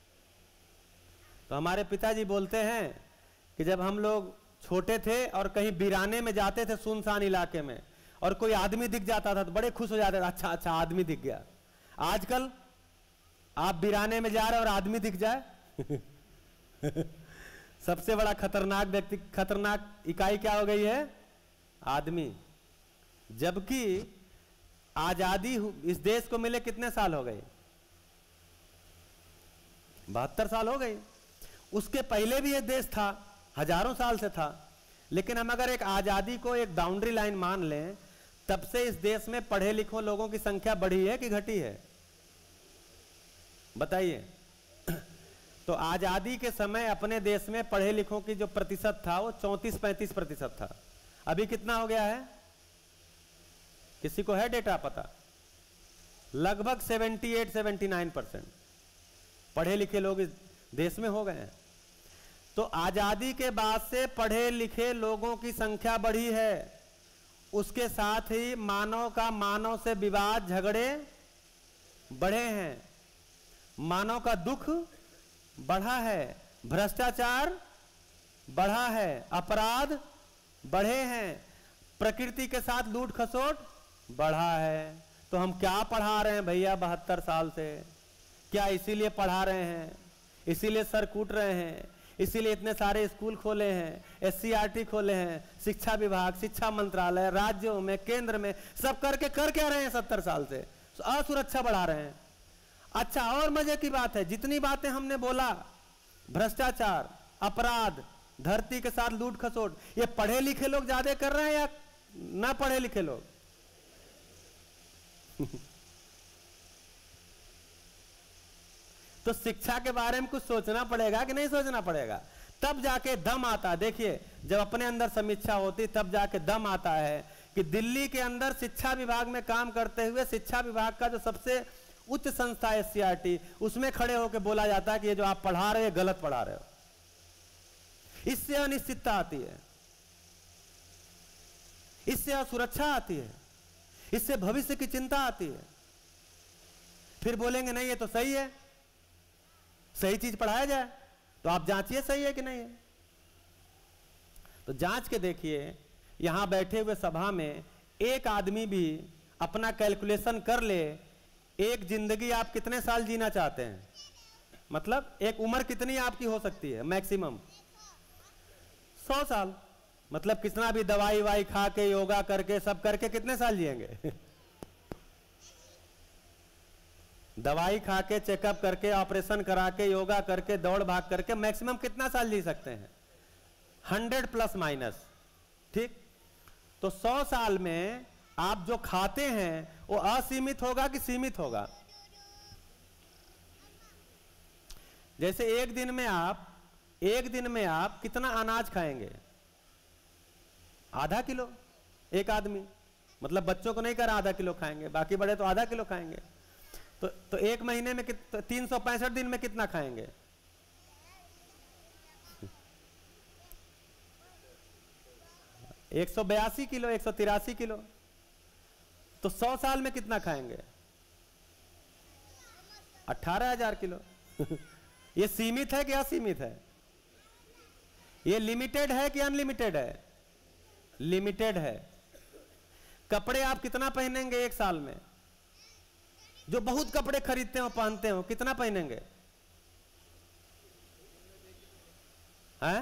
तो हमारे पिताजी बोलते हैं कि जब हम लोग छोटे थे और कहीं बिराने में जाते थे सुनसान इलाके में और कोई आदमी दिख जाता था तो बड़े खुश हो जाते थे, अच्छा अच्छा आदमी दिख गया। आजकल आप बिराने में जा रहे और आदमी दिख जाए सबसे बड़ा खतरनाक व्यक्ति, खतरनाक इकाई क्या हो गई है? आदमी। जबकि आजादी इस देश को मिले कितने साल हो गए? बहत्तर साल हो गए। उसके पहले भी ये देश था, हजारों साल से था। लेकिन हम अगर एक आजादी को एक बाउंड्री लाइन मान लें, तब से इस देश में पढ़े लिखे लोगों की संख्या बढ़ी है कि घटी है? बताइए। तो आजादी के समय अपने देश में पढ़े लिखों की जो प्रतिशत था वो चौंतीस पैंतीस प्रतिशत था। अभी कितना हो गया है? किसी को है डेटा पता? लगभग अठहत्तर से उन्यासी परसेंट पढ़े लिखे लोग इस देश में हो गए हैं। तो आजादी के बाद से पढ़े लिखे लोगों की संख्या बढ़ी है, उसके साथ ही मानव का मानव से विवाद, झगड़े बढ़े हैं, मानव का दुख बढ़ा है, भ्रष्टाचार बढ़ा है, अपराध बढ़े हैं, प्रकृति के साथ लूट खसोट बढ़ा है। तो हम क्या पढ़ा रहे हैं भैया बहत्तर साल से? क्या इसीलिए पढ़ा रहे हैं? इसीलिए सर कूट रहे हैं? इसीलिए इतने सारे स्कूल खोले हैं, एससीईआरटी खोले हैं, शिक्षा विभाग, शिक्षा मंत्रालय, राज्यों में, केंद्र में, सब करके कर क्या रहे हैं सत्तर साल से? असुरक्षा बढ़ा रहे हैं। अच्छा, और मजे की बात है, जितनी बातें हमने बोला, भ्रष्टाचार, अपराध, धरती के साथ लूट खसोट, ये पढ़े लिखे लोग ज्यादा कर रहे हैं या ना पढ़े लिखे लोग? तो शिक्षा के बारे में कुछ सोचना पड़ेगा कि नहीं सोचना पड़ेगा? तब जाके दम आता है। देखिए, जब अपने अंदर समीक्षा होती तब जाके दम आता है कि दिल्ली के अंदर शिक्षा विभाग में काम करते हुए शिक्षा विभाग का जो सबसे उच्च संस्था है एससीईआरटी, उसमें खड़े होकर बोला जाता है कि ये जो आप पढ़ा रहे हो गलत पढ़ा रहे हो। इससे अनिश्चितता आती है, इससे असुरक्षा आती है, इससे भविष्य की चिंता आती है। फिर बोलेंगे नहीं ये तो सही है, सही चीज पढ़ाया जाए, तो आप जांचिए सही है कि नहीं है। तो जांच के देखिए, यहां बैठे हुए सभा में एक आदमी भी अपना कैलकुलेशन कर ले, एक जिंदगी आप कितने साल जीना चाहते हैं? मतलब एक उम्र कितनी आपकी हो सकती है? मैक्सिमम सौ साल। मतलब कितना भी दवाई वाई खा के, योगा करके, सब करके कितने साल जिएंगे? दवाई खा के, चेकअप करके, ऑपरेशन करा के, योगा करके, दौड़ भाग करके मैक्सिमम कितना साल जी सकते हैं? Hundred plus minus. ठीक। तो सौ साल में आप जो खाते हैं वो असीमित होगा कि सीमित होगा? जैसे एक दिन में आप एक दिन में आप कितना अनाज खाएंगे? आधा किलो एक आदमी, मतलब बच्चों को नहीं कर आधा किलो खाएंगे, बाकी बड़े तो आधा किलो खाएंगे। तो तो एक महीने में कित तीन सौ पैंसठ दिन में कितना खाएंगे? एक सौ बयासी किलो, एक सौ तिरासी किलो। तो सौ साल में कितना खाएंगे? अठारह हजार किलो। ये सीमित है कि असीमित है? ये लिमिटेड है कि अनलिमिटेड है? लिमिटेड है। कपड़े आप कितना पहनेंगे एक साल में? जो बहुत कपड़े खरीदते हो पहनते हो, कितना पहनेंगे? हैं?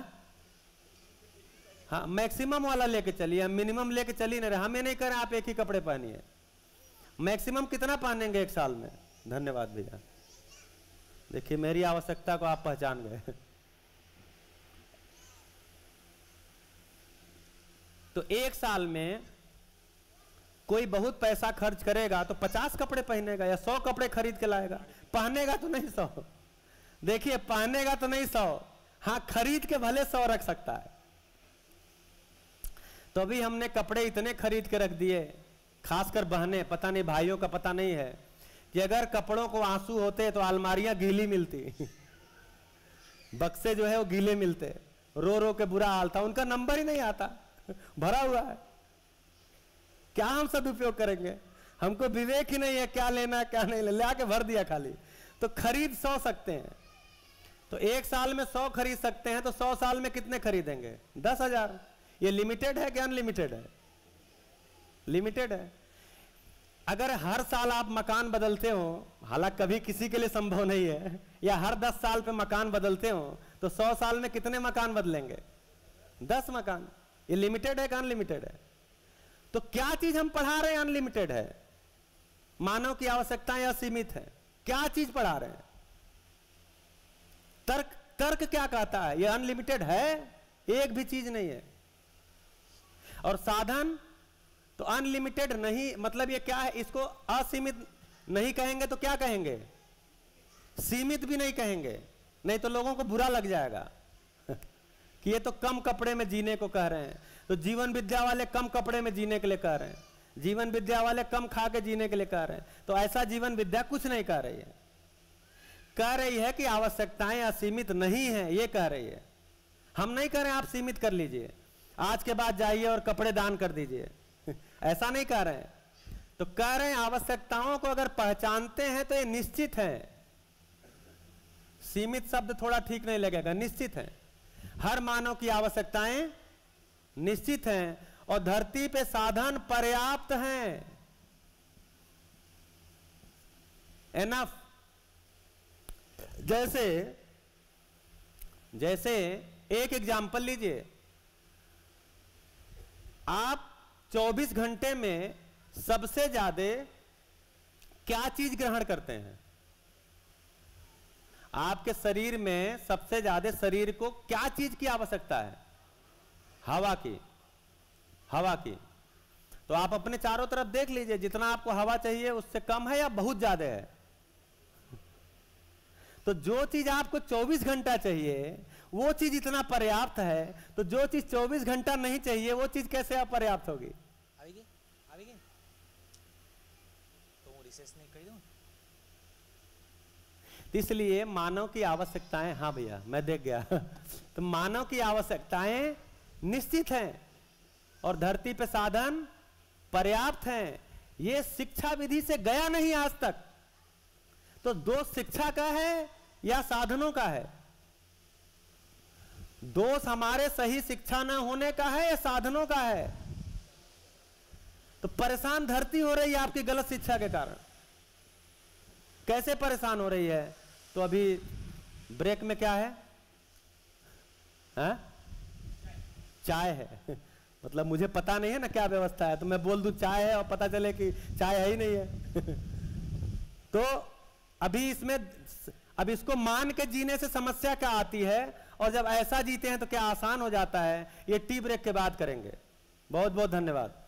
हाँ, मैक्सिमम वाला लेके चलिए, हम मिनिमम लेके चली नहीं रहे। हम ये नहीं करें आप एक ही कपड़े पहनिए। मैक्सिमम कितना पहनेंगे एक साल में? धन्यवाद भैया। देखिए मेरी आवश्यकता को आप पहचान गए। तो एक साल में कोई बहुत पैसा खर्च करेगा तो पचास कपड़े पहनेगा या सौ कपड़े खरीद के लाएगा। पहनेगा तो नहीं सौ। देखिए पहनेगा तो नहीं सौ, हाँ खरीद के भले सौ रख सकता है। तो अभी हमने कपड़े इतने खरीद के रख दिए, खासकर बहनें, पता नहीं भाइयों का पता नहीं है कि अगर कपड़ों को आंसू होते तो अलमारियां गीली मिलती। बक्से जो है वो गीले मिलते, रो रो के बुरा हाल था, उनका नंबर ही नहीं आता, भरा हुआ है। क्या हम सदुपयोग करेंगे? हमको विवेक ही नहीं है क्या लेना क्या नहीं लेना, ले आके भर दिया खाली। तो खरीद सौ सकते हैं, तो एक साल में सौ खरीद सकते हैं, तो सौ साल में कितने खरीदेंगे? दस हजार। ये लिमिटेड है कि अनलिमिटेड है? लिमिटेड है। अगर हर साल आप मकान बदलते हो, हालांकि कभी किसी के लिए संभव नहीं है, या हर दस साल पे मकान बदलते हो, तो सौ साल में कितने मकान बदलेंगे? दस मकान। ये लिमिटेड है कि अनलिमिटेड है? तो क्या चीज हम पढ़ा रहे हैं अनलिमिटेड है? मानव की आवश्यकताएं असीमित है। क्या चीज पढ़ा रहे हैं? तर्क तर्क क्या कहता है? ये अनलिमिटेड है, एक भी चीज नहीं है। और साधन तो अनलिमिटेड नहीं, मतलब ये क्या है? इसको असीमित नहीं कहेंगे तो क्या कहेंगे? सीमित भी नहीं कहेंगे, नहीं तो लोगों को बुरा लग जाएगा कि ये तो कम कपड़े में जीने को कह रहे हैं। तो जीवन विद्या वाले कम कपड़े में जीने के लिए कह रहे हैं, जीवन विद्या वाले कम खा के जीने के लिए कह रहे हैं। तो ऐसा जीवन विद्या कुछ नहीं कह रही है। कह रही है कि आवश्यकताएं असीमित नहीं है, ये कह रही है। हम नहीं कह रहे आप सीमित कर लीजिए, आज के बाद जाइए और कपड़े दान कर दीजिए, ऐसा नहीं कह रहे हैं। तो कह रहे हैं आवश्यकताओं को अगर पहचानते हैं तो ये निश्चित है। सीमित शब्द थोड़ा ठीक नहीं लगेगा, निश्चित है। हर मानव की आवश्यकताएं निश्चित हैं और धरती पे साधन पर्याप्त हैं, एनफ। जैसे जैसे एक एग्जाम्पल लीजिए, आप चौबीस घंटे में सबसे ज्यादा क्या चीज ग्रहण करते हैं? आपके शरीर में सबसे ज्यादा शरीर को क्या चीज की आवश्यकता है? हवा की। हवा की। तो आप अपने चारों तरफ देख लीजिए, जितना आपको हवा चाहिए उससे कम है या बहुत ज्यादा है? तो जो चीज आपको चौबीस घंटा चाहिए वो चीज इतना पर्याप्त है, तो जो चीज चौबीस घंटा नहीं चाहिए वो चीज कैसे अपर्याप्त होगी? आवेगी? आवेगी? तो रिसेस नहीं कर दूं? इसलिए मानव की आवश्यकताएं, हाँ भैया मैं देख गया तो मानव की आवश्यकताएं निश्चित हैं और धरती पे साधन पर्याप्त हैं। ये शिक्षा विधि से गया नहीं आज तक। तो दोष शिक्षा का है या साधनों का है? दोष हमारे सही शिक्षा न होने का है या साधनों का है? तो परेशान धरती हो रही है आपकी गलत शिक्षा के कारण। कैसे परेशान हो रही है? तो अभी ब्रेक में क्या है? हा? चाय है मतलब मुझे पता नहीं है ना क्या व्यवस्था है, तो मैं बोल दूं चाय है और पता चले कि चाय है ही नहीं है तो अभी इसमें, अब इसको मान के जीने से समस्या क्या आती है, और जब ऐसा जीते हैं तो क्या आसान हो जाता है, ये टी ब्रेक के बाद करेंगे। बहुत बहुत धन्यवाद।